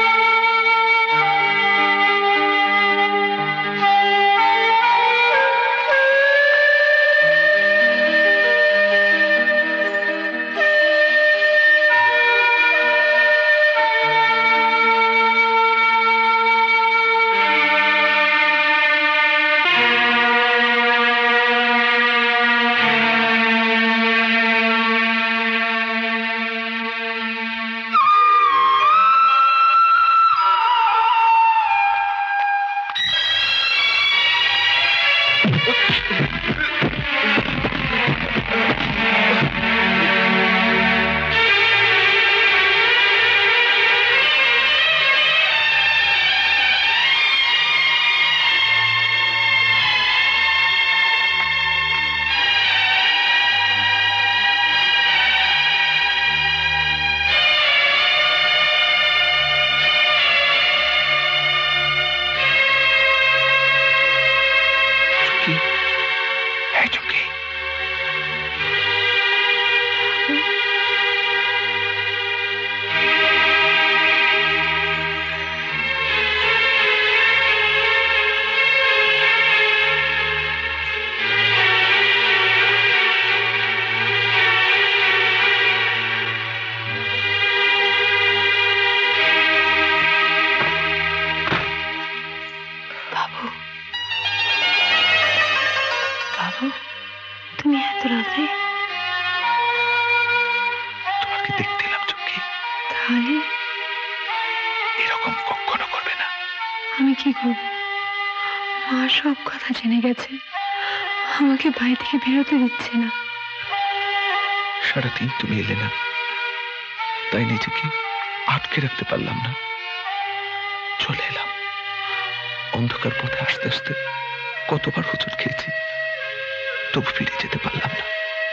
এরকম কখনো করবে না। আমি কি করব? মা সব কথা জেনে গেছে, আমাকে বাড়ি থেকে বেরোতে দিচ্ছে না। সারাদিন তুমি এলে না, তাই নিজেকে আটকে রাখতে পারলাম না, চলে এলাম। অন্ধকার পথে আসতে আসতে কতবার হোঁচট খেয়েছি, তবু ফিরে যেতে পারলাম না।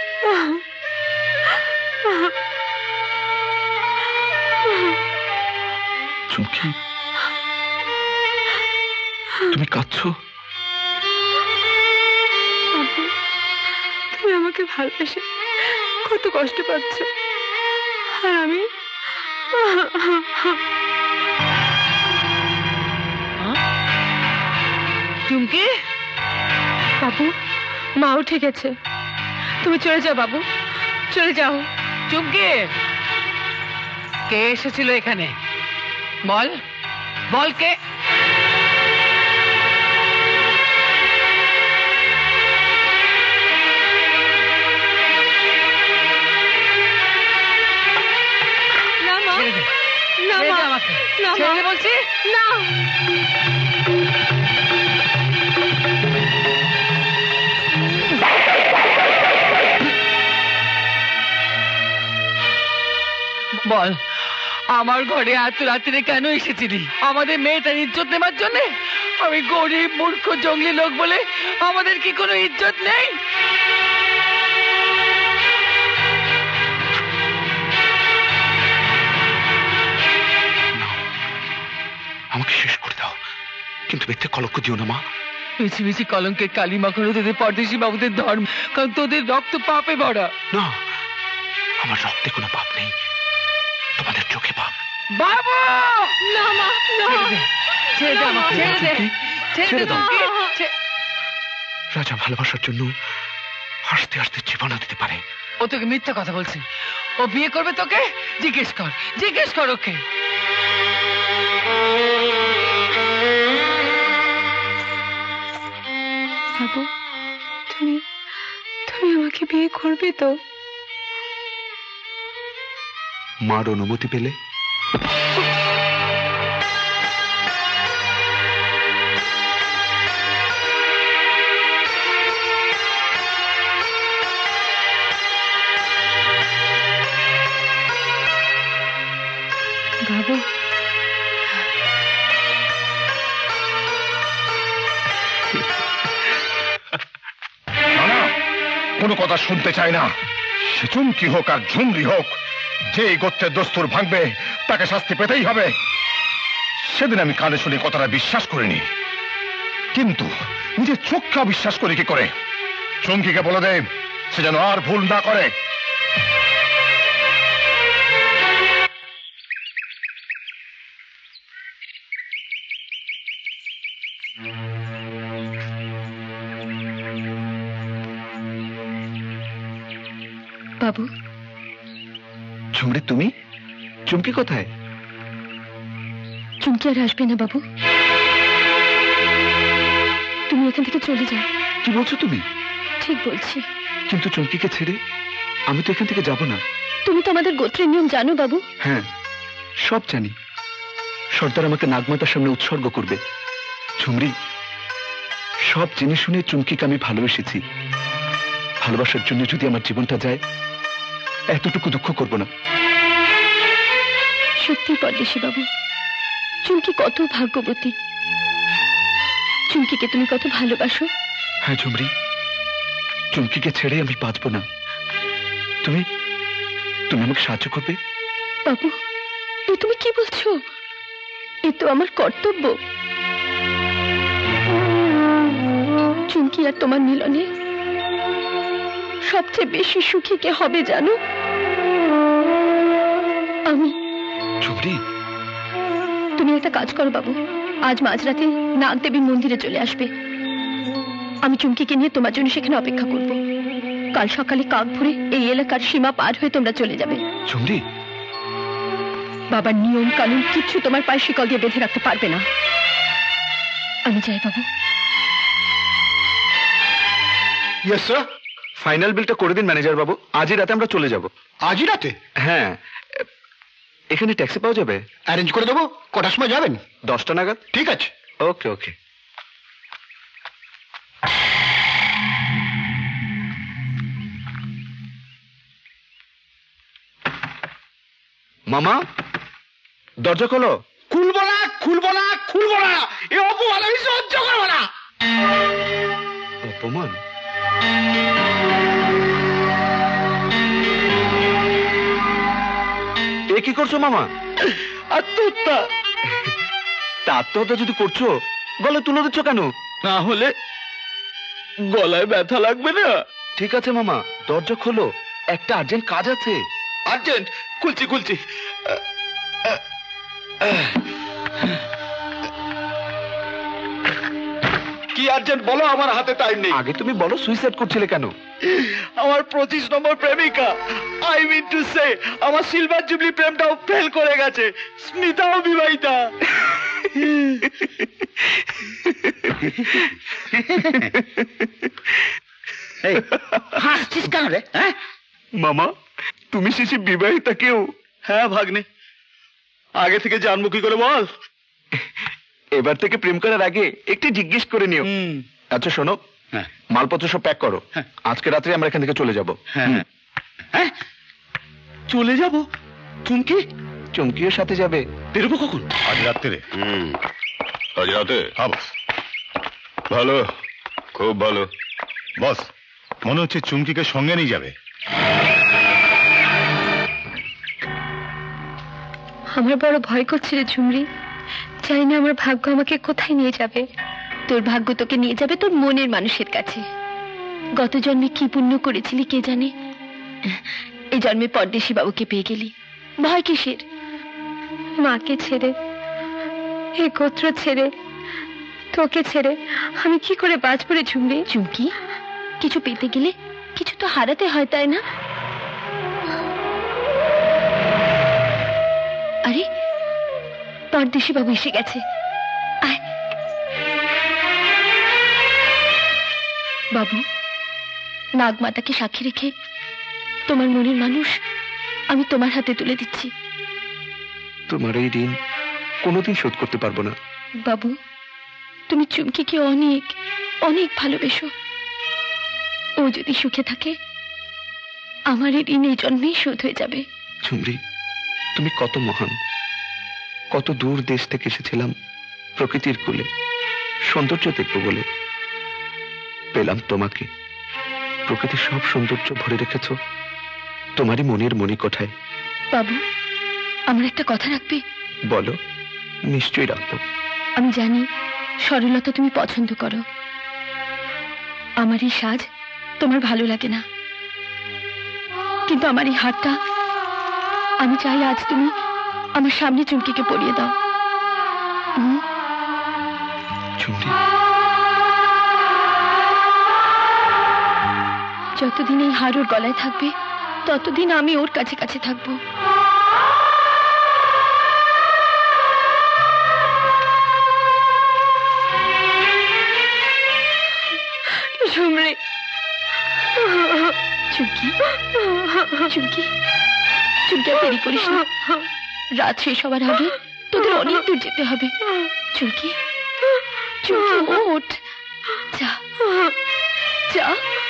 চুমকি, তুমি কাঁদছো? তুমি আমাকে ভালোবেসে কত কষ্ট পাচ্ছ, আর আমি চুমকি। বাবু, মা উঠে গেছে, তুমি চলে যাও বাবু, চলে যাও। চুমকি, কে এসেছিল এখানে? বল বল, কে? বলছি না। বল, আমার ঘরে এত রাত্রে কেন এসেছিলি? আমাদের মেয়েটার ইজ্জত নেবার জন্য? আমি গরিব মূর্খ জঙ্গলি লোক বলে আমাদের কি কোনো ইজ্জত নেই? আমাকে শেষ করে দাও, কিন্তু বেঁচে কলঙ্ক দিও না মা। মিছি মিছি কলঙ্কের কালি মাখানো তোদের পরদেশি বাবুদের ধর্ম, কারণ তোদের রক্ত পাপে ভরা। না, আমার রক্তে কোনো পাপ নেই, তোমাদের চোখে পাপ। বাবু, না মা, না। ছেড়ে দে আমাকে, ছেড়ে দে, ছেড়ে দে। রাজা ভালোবাসার জন্য হাসতে হাসতে জীবনও দিতে পারে। ও তোকে মিথ্যা কথা বলছে। ও বিয়ে করবে তোকে? জিজ্ঞেস কর, জিজ্ঞেস কর ওকে। বাবু, তুমি তুমি আমাকে বিয়ে করবে তো? মার অনুমতি পেলে? বাবু, কোনো কথা শুনতে চায় না। সে চুমকি হোক আর ঝুমরি হোক, যে গোত্রের দস্তুর ভাঙবে তাকে শাস্তি পেতেই হবে। সেদিন আমি কানে শুনে কথাটা বিশ্বাস করিনি, কিন্তু নিজের চোখকে বিশ্বাস করি কি করে? চুমকিকে বলে দে সে যেন আর ভুল না করে। বাবু। ঝুমরি, তুমি? চুমকি কোথায়? চুমকি আর আসবে না বাবু, তুমি এখান থেকে চলে যাও। কি বলছো তুমি? ঠিক বলছি। কিন্তু চুমকিকে ছেড়ে আমি তো এখান থেকে যাব না। তুমি তো আমাদের গোত্রের নিয়ম জানো বাবু। হ্যাঁ, সব জানি। সর্দার আমাকে নাগমাতার সামনে উৎসর্গ করবে। ঝুমরি, সব জেনে শুনে চুমকিকে আমি ভালোবেসেছি। ভালোবাসার জন্য যদি আমার জীবনটা যায়, এতটুকু দুঃখ করব না। সত্যি পরদেশী বাবু, চুমকি কত ভাগ্যবতী। চুমকিকে তুমি কত ভালোবাসো। হ্যাঁ ঝুমরি, চুমকিকে ছেড়ে আমি বাঁচব না। তুমি তুমি আমাকে সাহায্য করবে? বাবু, এ তুমি কি বলছো? এ তো আমার কর্তব্য। চুমকি আর তোমার মিলনে সবচেয়ে বেশি সুখী কে হবে জানো? আমি। ঝুমরি, তুমি একটা কাজ করো বাবু, আজ মাঝরাতে নাগদেবীর মন্দিরে চলে আসবে। আমি চুমকিকে নিয়ে তোমার জন্য সেখানে অপেক্ষা করব। কাল সকালে কাক ভরে এই এলাকার সীমা পার হয়ে তোমরা চলে যাবে। ঝুমরি, বাবার নিয়ম কানুন কিচ্ছু তোমার পায়ে শিকল দিয়ে বেঁধে রাখতে পারবে না। আমি যাই বাবু। Yes sir. ফাইনাল বিলটা করে দিন ম্যানেজার বাবু, আজই রাতে আমরা চলে যাব। আজই রাতে? হ্যাঁ, এখানে ট্যাক্সি পাওয়া যাবে? অ্যারেঞ্জ করে দেবো। কটার সময় যাবেন? দশটা নাগাদ। ঠিক আছে। ওকে ওকে। মামা দরজা খোলো। খুলবো না, খুলবো না, খুলবো না, এ অপমান আমি সহ্য করবো না। অপমান? এ কি করছো মামা? আত্মহত্যা। তা আত্মহত্যা যদি করছো গলায় তুলে দিচ্ছ কেন? না হলে গলায় ব্যথা লাগবে না। ঠিক আছে মামা, দরজা খোলো, একটা আর্জেন্ট কাজ আছে। আর্জেন্ট? খুলছি খুলছি। কি আর্জেন্ট বলো, আমার হাতে টাইম নেই। আগে তুমি বলো সুইসাইড করছিলে কেন? আমার পঁচিশ নম্বর প্রেমিকা, আই মিন টু সে আমার সিলভার জুবলি প্রেমটাও ফেল করে গেছে। স্মিতাও বিবাহিতা। হাসছিস কেন রে? হ্যাঁ মামা, তুমি শেষে বিবাহিতা কেউ? হ্যাঁ ভাগ্নে, আগে থেকে জানবো কি করে বল? এবার থেকে প্রেম করার আগে একটু জিজ্ঞেস করে নিও। আচ্ছা শোনো, মালপত্র সব প্যাক করো, আজকে রাত্রে আমরা এখান থেকে চলে যাবো। হ্যাঁ চলে যাবো? চুমকি? চুমকিও সাথে যাবে। বেরোবো কখন? আজ রাত্রে। হুম আজ রাতে? হ্যাঁ বস। ভালো, খুব ভালো। বস, মনে হচ্ছে চুমকিকে সঙ্গে নিয়ে যাবে। আমার বড় ভয় করছে রে ঝুমরি। জানি না আমার ভাগ্য আমাকে কোথায় নিয়ে যাবে। তোর ভাগ্য তোকে নিয়ে যাবে তোর মনের মানুষের কাছে। গত জন্মে কি পুণ্য করেছিলি কে জানে, এই জন্মে পরদেশী বাবুকে পেয়ে গেলি। ভয় কিসের? মাকে ছেড়ে, এই গোত্র ছেড়ে, তোকে ছেড়ে আমি কি করে বাঁচব রে ঝুমরি? চুমকি, কিছু পেতে গেলে কিছু তো হারাতে হয়, তাই না? আরে পরদেশী বাবু এসে গেছে। আয় বাবু, নাগমাতাকে সাক্ষী রেখে তোমার মনের মানুষ আমি তোমার হাতে তুলে দিচ্ছি। তোমার এই ঋণ কোনোদিন শোধ করতে পারবো না। বাবু, তুমি চুমকিকে অনেক অনেক ভালোবেসো। ও যদি সুখে থাকে আমার এই ঋণ এই জন্মেই শোধ হয়ে যাবে। ঝুমরি, তুমি কত মহান। কত দূর দেশ থেকে এসেছিলাম প্রকৃতির কোলে সৌন্দর্য দেখবো বলে। পেলাম তোমাকে। প্রকৃতির সব সৌন্দর্য ভরে রেখেছ তোমারই মনের মণিকোঠায়। বাবু, আমার একটা কথা রাখবে? বলো। নিশ্চয়ই রাখবো। আমি জানি সরলতা তুমি পছন্দ করো। আমার এই সাজ তোমার ভালো লাগে না, কিন্তু আমার এই হারটা আমি চাই আজ তুমি আমার সামনে চুমকিকে পরিয়ে দাও। যতদিন এই হার ওর গলায় থাকবে ততদিন আমি ওর কাছে কাছে থাকবো। ঝুমরি, চুমকি, চুমকি, চুমকি আর দেরি করিস না। রাত শেষ হবার আগে তোদের অনেক দূর যেতে হবে। চুমকি, চুমকি ওঠ, যা যা।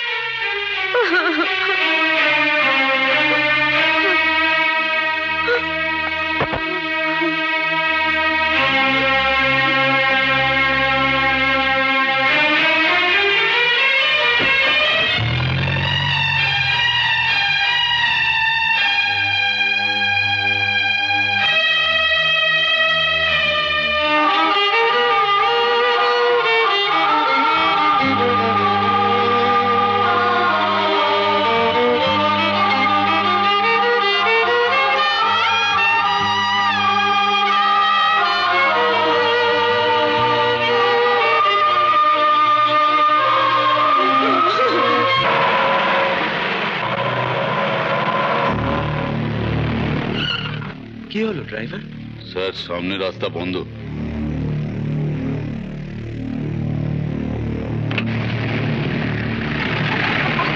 কি হলো ড্রাইভার? স্যার, সামনে রাস্তা বন্ধ।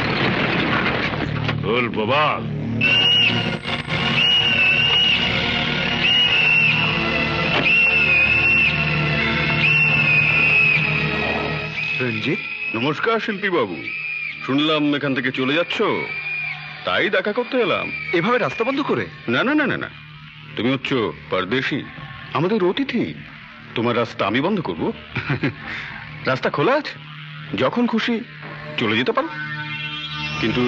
বল বাবা। রঞ্জিত, নমস্কার শিল্পী বাবু, শুনলাম এখান থেকে চলে যাচ্ছ, তাই দেখা করতে এলাম। এভাবে রাস্তা বন্ধ করে? না না না না না, তুমি হচ্ছ পরদেশি, আমাদের অতিথি, তোমার রাস্তা আমি বন্ধ করব? রাস্তা খোলা আছে, যখন খুশি চলে যেতে পারো। কিন্তু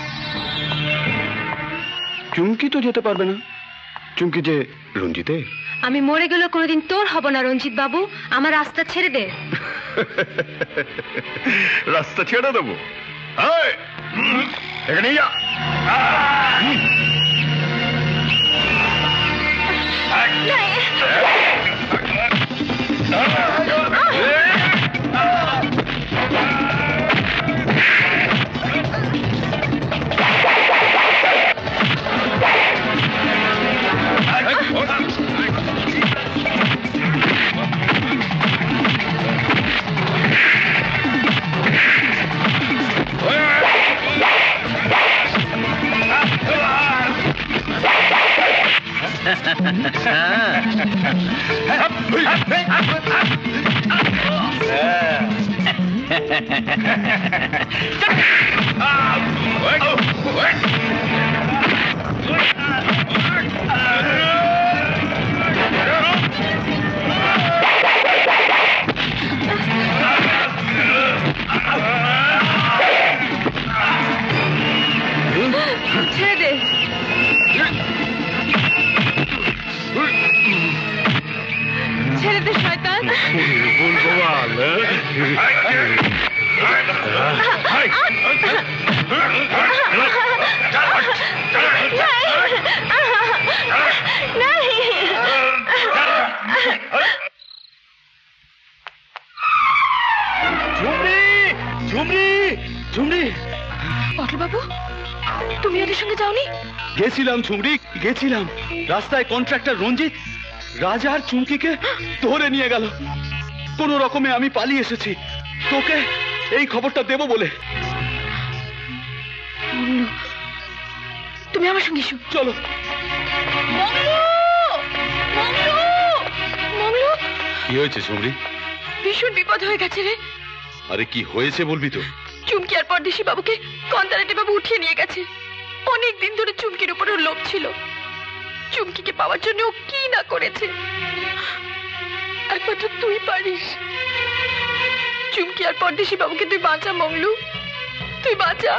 চুমকি তো যেতে পারবে না, চুমকি যে রঞ্জিতে। আমি মরে গেলে কোনোদিন তোর হব না রঞ্জিত বাবু, আমার রাস্তা ছেড়ে দে। রাস্তা ছেড়ে দেবো? এখানে যা। ছেড়ে দে। ছেড়ে দে শয়তান। ঝুমরি, ঝুমরি, ঝুমরি। পটল বাবু, তুমি ওদের সঙ্গে যাওনি? গেছিলাম ঝুমরি, গেছিলাম। রাস্তায় কন্ট্রাক্টর রঞ্জিত রাজা আর চুমকিকে ধরে নিয়ে গেল। কোন রকমে আমি পালিয়ে এসেছি তোকে এই খবরটা দেব বলে। তুমি আমার সঙ্গে এসো। চলো। কি হয়েছে ঝুমরি? ভীষণ বিপদ হয়ে গেছে রে। আরে কি হয়েছে বলবি তো? চুমকি আর পরদেশি বাবুকে কন্দারাটি বাবু উঠিয়ে নিয়ে গেছে। অনেক দিন ধরে চুমকির উপর ওর লোভ ছিল। চুমকিকে পাওয়ার জন্য ও কি না করেছে। একমাত্র তুই পারিস। চুমকি আর পরদেশি বাবুকে তুই বাঁচা মংলু, তুই বাঁচা।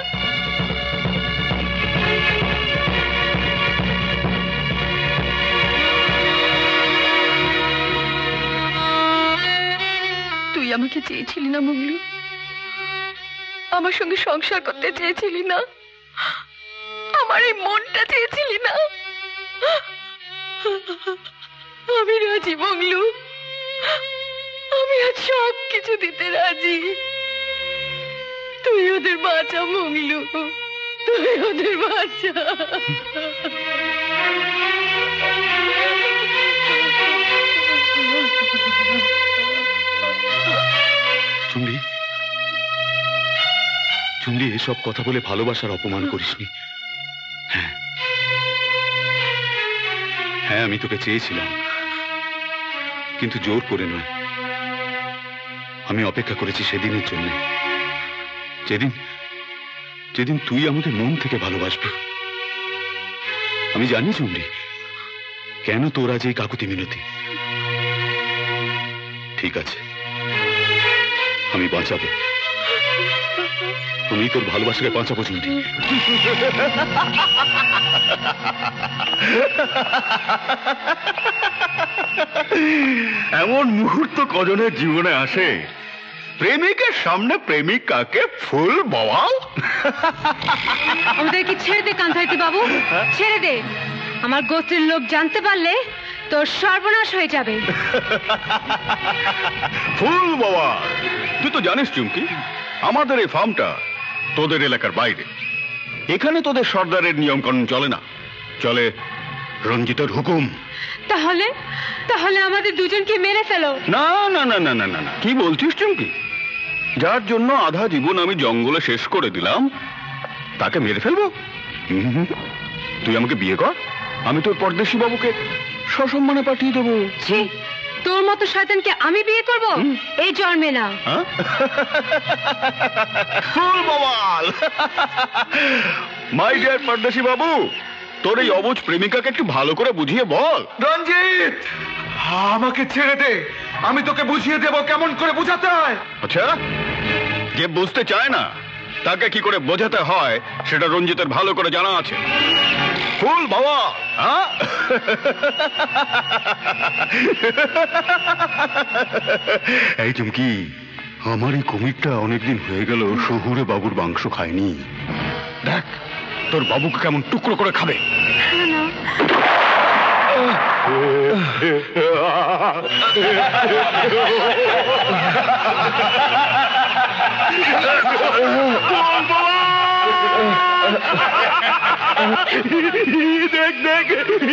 তুই আমাকে চেয়েছিলি না মংলু? আমার সঙ্গে সংসার করতে চেয়েছিলি না? আমার এই মনটা চেয়েছিলি না? আমি রাজি মংলু, আমি আজ সব কিছু দিতে রাজি। তুই ওদের বাঁচা মংলু, তুই ওদের বাঁচা। চুমরি, চুমরি, এসব কথা বলে ভালোবাসার অপমান করিসনি। হ্যাঁ হ্যাঁ, আমি তোকে চেয়েছিলাম, কিন্তু জোর করে নয়। আমি অপেক্ষা করেছি সেদিনের জন্য, যেদিন যেদিন তুই আমাকে মন থেকে ভালোবাসবি। আমি জানি চুমরি, কেন তোরা যে কাকুতি মিনতি। ঠিক আছে, আমি বাঁচাবো, আমি তোর ভালোবাসাকে বাঁচাবো চুমরি। এমন মুহূর্ত কজনের জীবনে আসে, প্রেমিকের সামনে প্রেমিকাকে ফুল বওয়াল। আমাদেরকে ছেড়ে দে কান্তারিতি বাবু, ছেড়ে দে। আমার গোত্রের লোক জানতে পারলে তোর সর্বনাশ হয়ে যাবে। ফুল বওয়াল। তুই তো জানিস চুমকি, আমাদের এই ফার্মটা তোদের এলাকার বাইরে। এখানে তোদের সর্দারের নিয়ম কানুন চলে না, চলে রঞ্জিতের হুকুম। তাহলে তাহলে আমাদের দুজনকে মেরে ফেলো। না না না না না না না, কি বলছিস চুমকি? যার জন্য আধা জীবন আমি জঙ্গলে শেষ করে দিলাম, তাকে মেরে ফেলবো? তুই আমাকে বিয়ে কর, আমি তোর পরদেশি বাবুকে সসম্মানে পাঠিয়ে দেবো। তোর মতো শয়তানকে আমি বিয়ে করব এই জন্মে না। ফুল বওয়াল। মাই ডিয়ার পরদেশি বাবু, তোর এই অবুঝ প্রেমিকাকে একটু ভালো করে বুঝিয়ে বল। রঞ্জিত, আমাকে ছেড়ে দে, আমি তোকে বুঝিয়ে দেব কেমন করে বোঝাতে হয়। আচ্ছা, যে বুঝতে চায় না তাকে কি করে বোঝাতে হয় সেটা রঞ্জিতের ভালো করে জানা আছে। ফুল বাবা, এই চুমকি, আমার এই কুমিরটা অনেকদিন হয়ে গেল শহুরে বাবুর মাংস খায়নি। দেখ তোর বাবুকে কেমন টুকরো করে খাবে। দেখ দেখ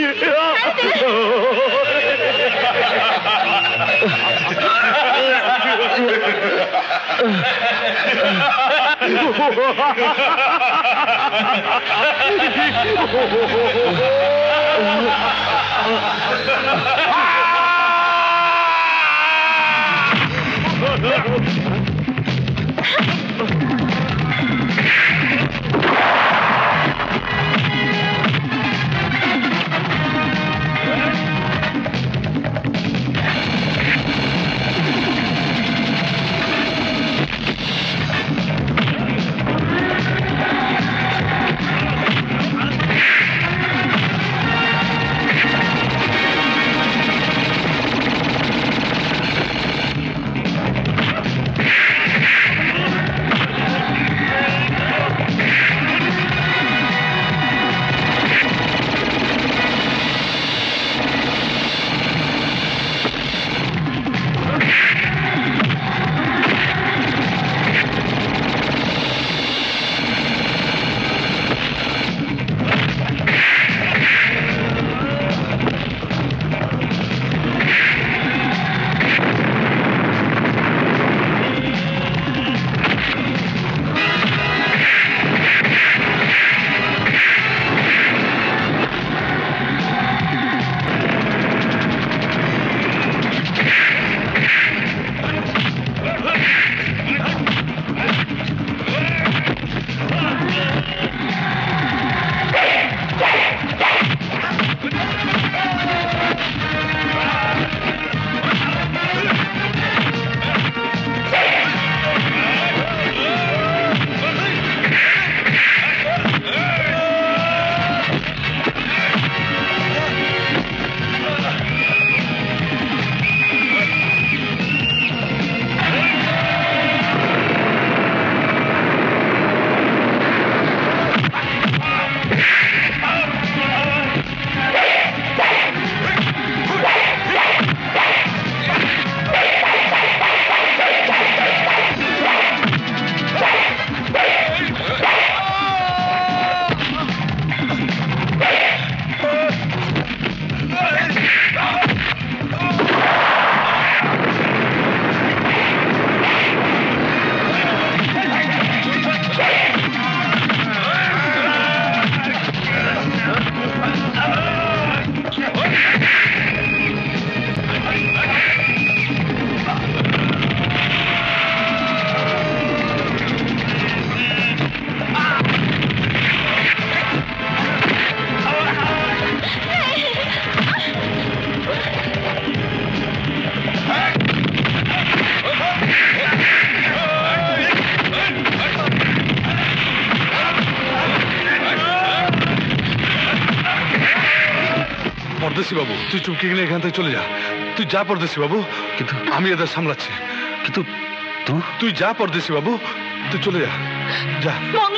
পরদেশি বাবু, তুই চুমকি গেলে এখান থেকে চলে যা। তুই যা পরদেশি বাবু, কিন্তু আমি এদের সামলাচ্ছি। কিন্তু তুই যা পরদেশি বাবু, তুই চলে যা, যা।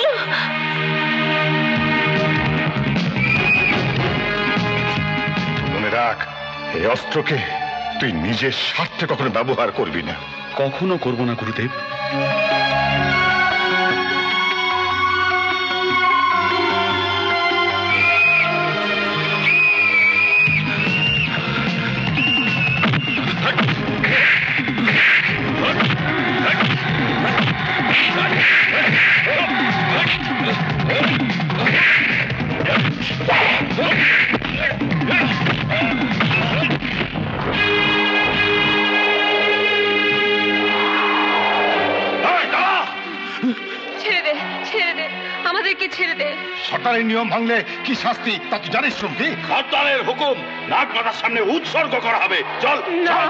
মনে রাখ, এই অস্ত্রকে তুই নিজের স্বার্থে কখনো ব্যবহার করবি না। কখনো করবো না গুরুদেব। Hey! সর্দারের নিয়ম ভাঙলে কি শাস্তি তা তুই জানিস শুনবি? সর্দারের হুকুম নাগ মাথার সামনে উৎসর্গ করা হবে। চল না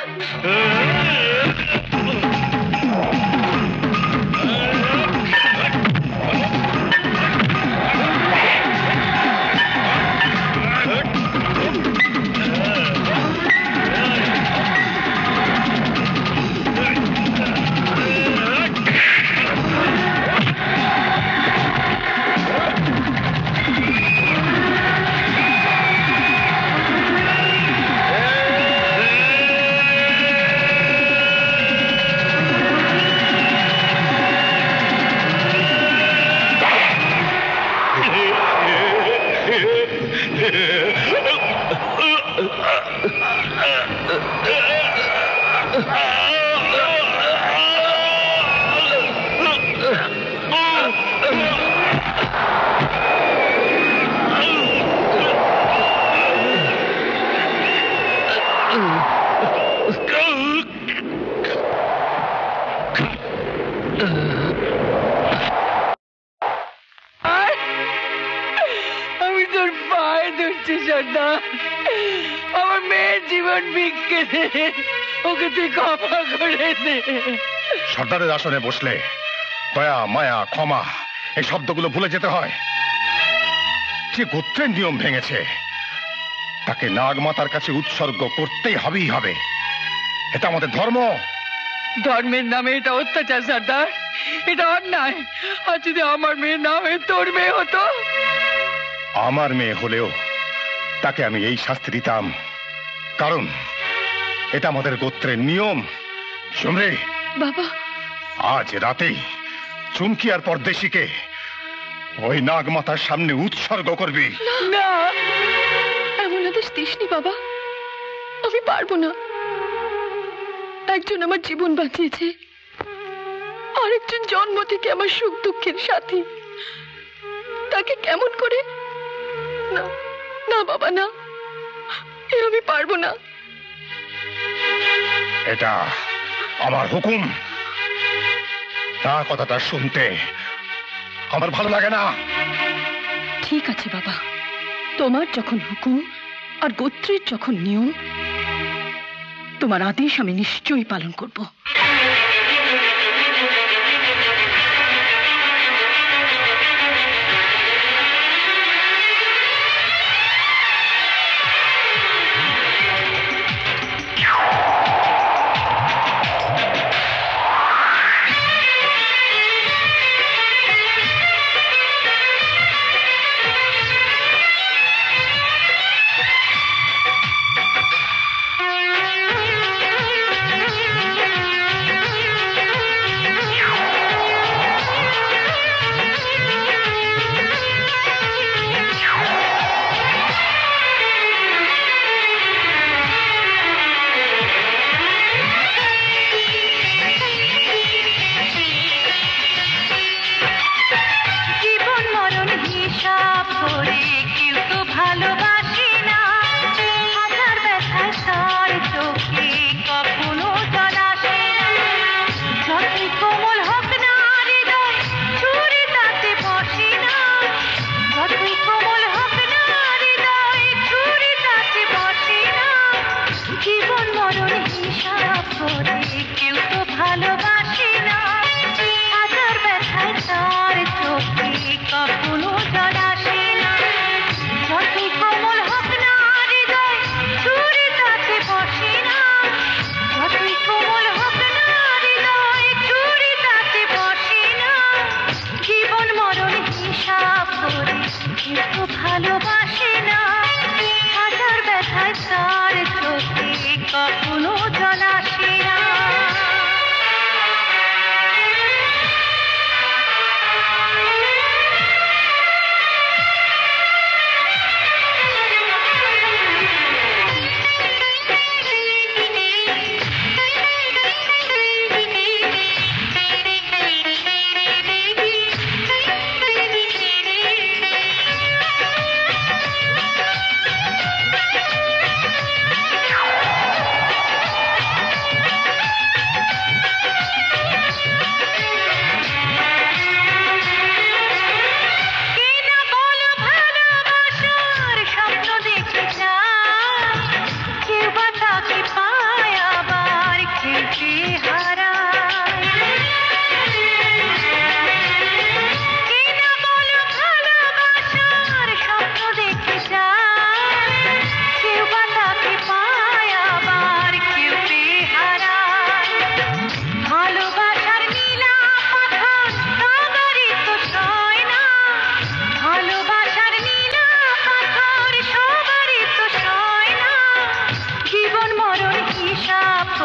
আমি তোর পায়ে ধরছি সর্দার, আমার মেয়ের জীবন ভিক্ষে দে, ওকে তুই ক্ষমা করে দে। সর্দারের আসনে বসলে দয়া মায়া ক্ষমা এই শব্দগুলো ভুলে যেতে হয়। যে গোত্রের নিয়ম ভেঙেছে তাকে নাগমাতার কাছে উৎসর্গ করতেই হবেই হবে, এটা আমাদের ধর্ম। ধর্মের নামে এটা অত্যাচার সর্দার, এটা অন্যায়। আর যদি আমার মেয়ে না হয়ে তোর মেয়ে হতো? আমার মেয়ে হলেও তাকে আমি এই শাস্তি দিতাম, কারণ এটা আমাদের গোত্রের নিয়ম। শুনরে বাবা, আজ রাতেই চুমকি আর পরদেশিকে ওই নাগমাতার সামনে উৎসর্গ করবি। না, এমন আদেশ দিসনি বাবা, আমি পারবো না। একজন আমার জীবন বাঁচিয়েছে, আরেকজন জন্ম থেকে আমার সুখ দুঃখের সাথী, তাকে কেমন করে? না না বাবা, না, এ আমি পারবো না। এটা আমার হুকুম, তা কথাটা শুনতে আমার ভালো লাগে না। ঠিক আছে বাবা, তোমার যখন হুকুম আর গোত্রের যখন নিয়ম, তোমার আদেশ আমি নিশ্চয়ই পালন করব।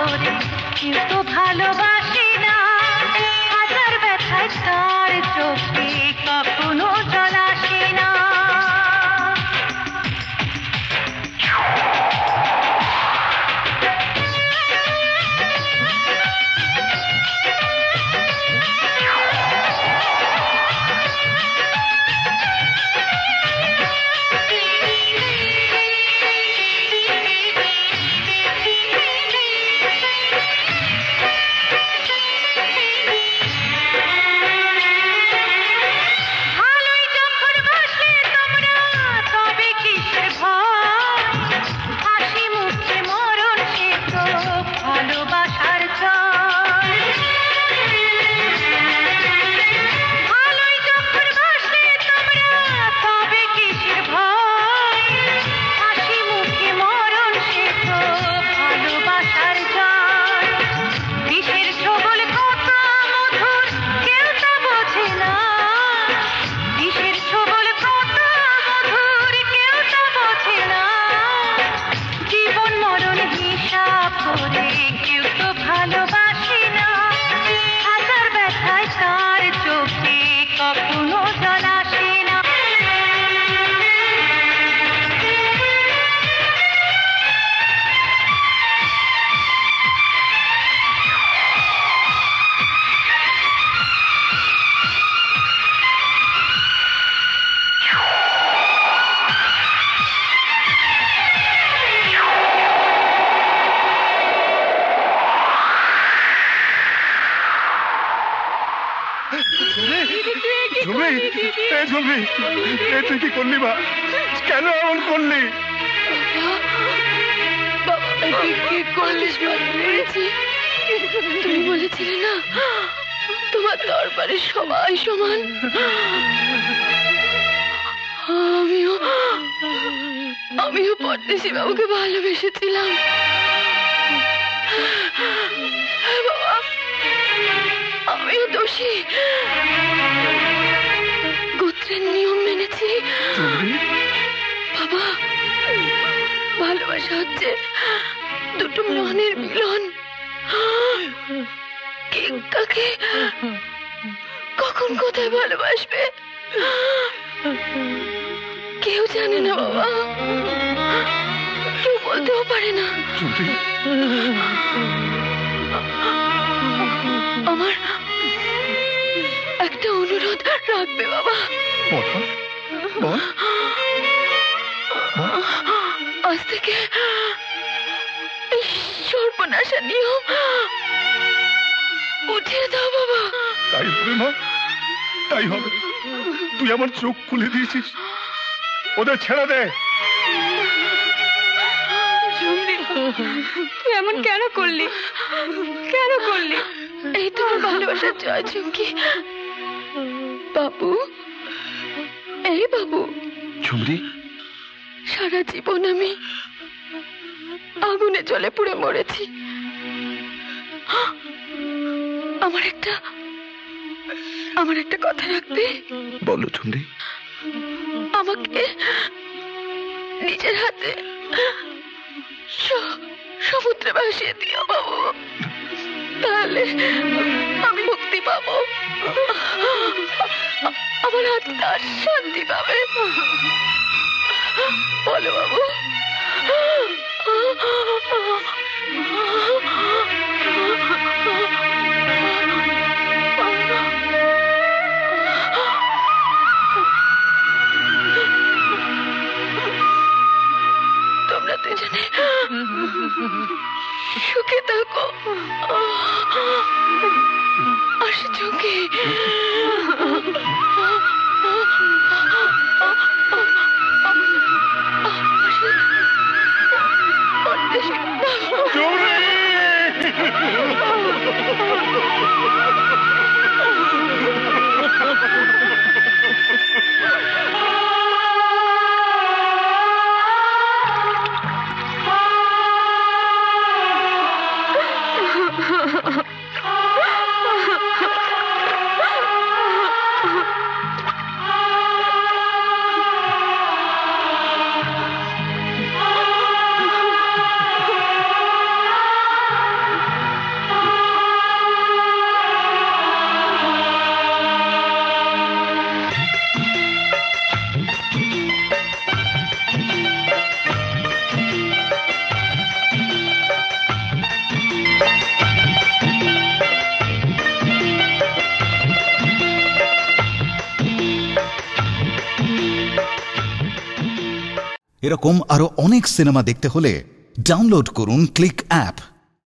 করে কেউ তো ভালোবাসে না হাজার ব্যথায় তার চোখে কখনো জল আসে না তুই কি করলি মা? কেন এমন করলি? তুমি বলেছিলে না তোমার দরবারে সবাই সমান। আমিও আমিও পরদেশি বাবুকে ভালোবেসেছিলাম। বাবা আমিও দোষী, গোত্রের নিয়ম মেনেছি। বাবা ভালোবাসা হচ্ছে দুটো মনের মিলন। কে কাকে কখন কোথায় ভালোবাসবে কেউ জানে না বাবা, কেউ বলতেও পারে না। আমার একটা অনুরোধ রাখবে বাবা? আজ থেকে এই সর্বনাশা নিয়ম উঠিয়ে দাও বাবা। তাই হবে মা, তাই হবে। তুই আমার চোখ খুলে দিয়েছিস, ওদের ছেড়ে দে। তুই এমন কেন করলি? কেন করলি? এই তোমার ভালোবাসার জয় চুমকি। বাবু, এই বাবু। ঝুমরি, সারা জীবন আমি আগুনে জলে পুড়ে মরেছি। আমার একটা আমার একটা কথা রাখবে? বলো ঝুমরি। আমাকে নিজের হাতে সমুদ্রে ভাসিয়ে দিও বাবু, তাহলে আমি মুক্তি পাবো, আমার আত্মা শান্তি পাবে। বলো বাবু। তোমরা দুজনে সুখে থাকো। আসি চোখে। এরকম আরো অনেক সিনেমা দেখতে হলে ডাউনলোড করুন ক্লিক অ্যাপ।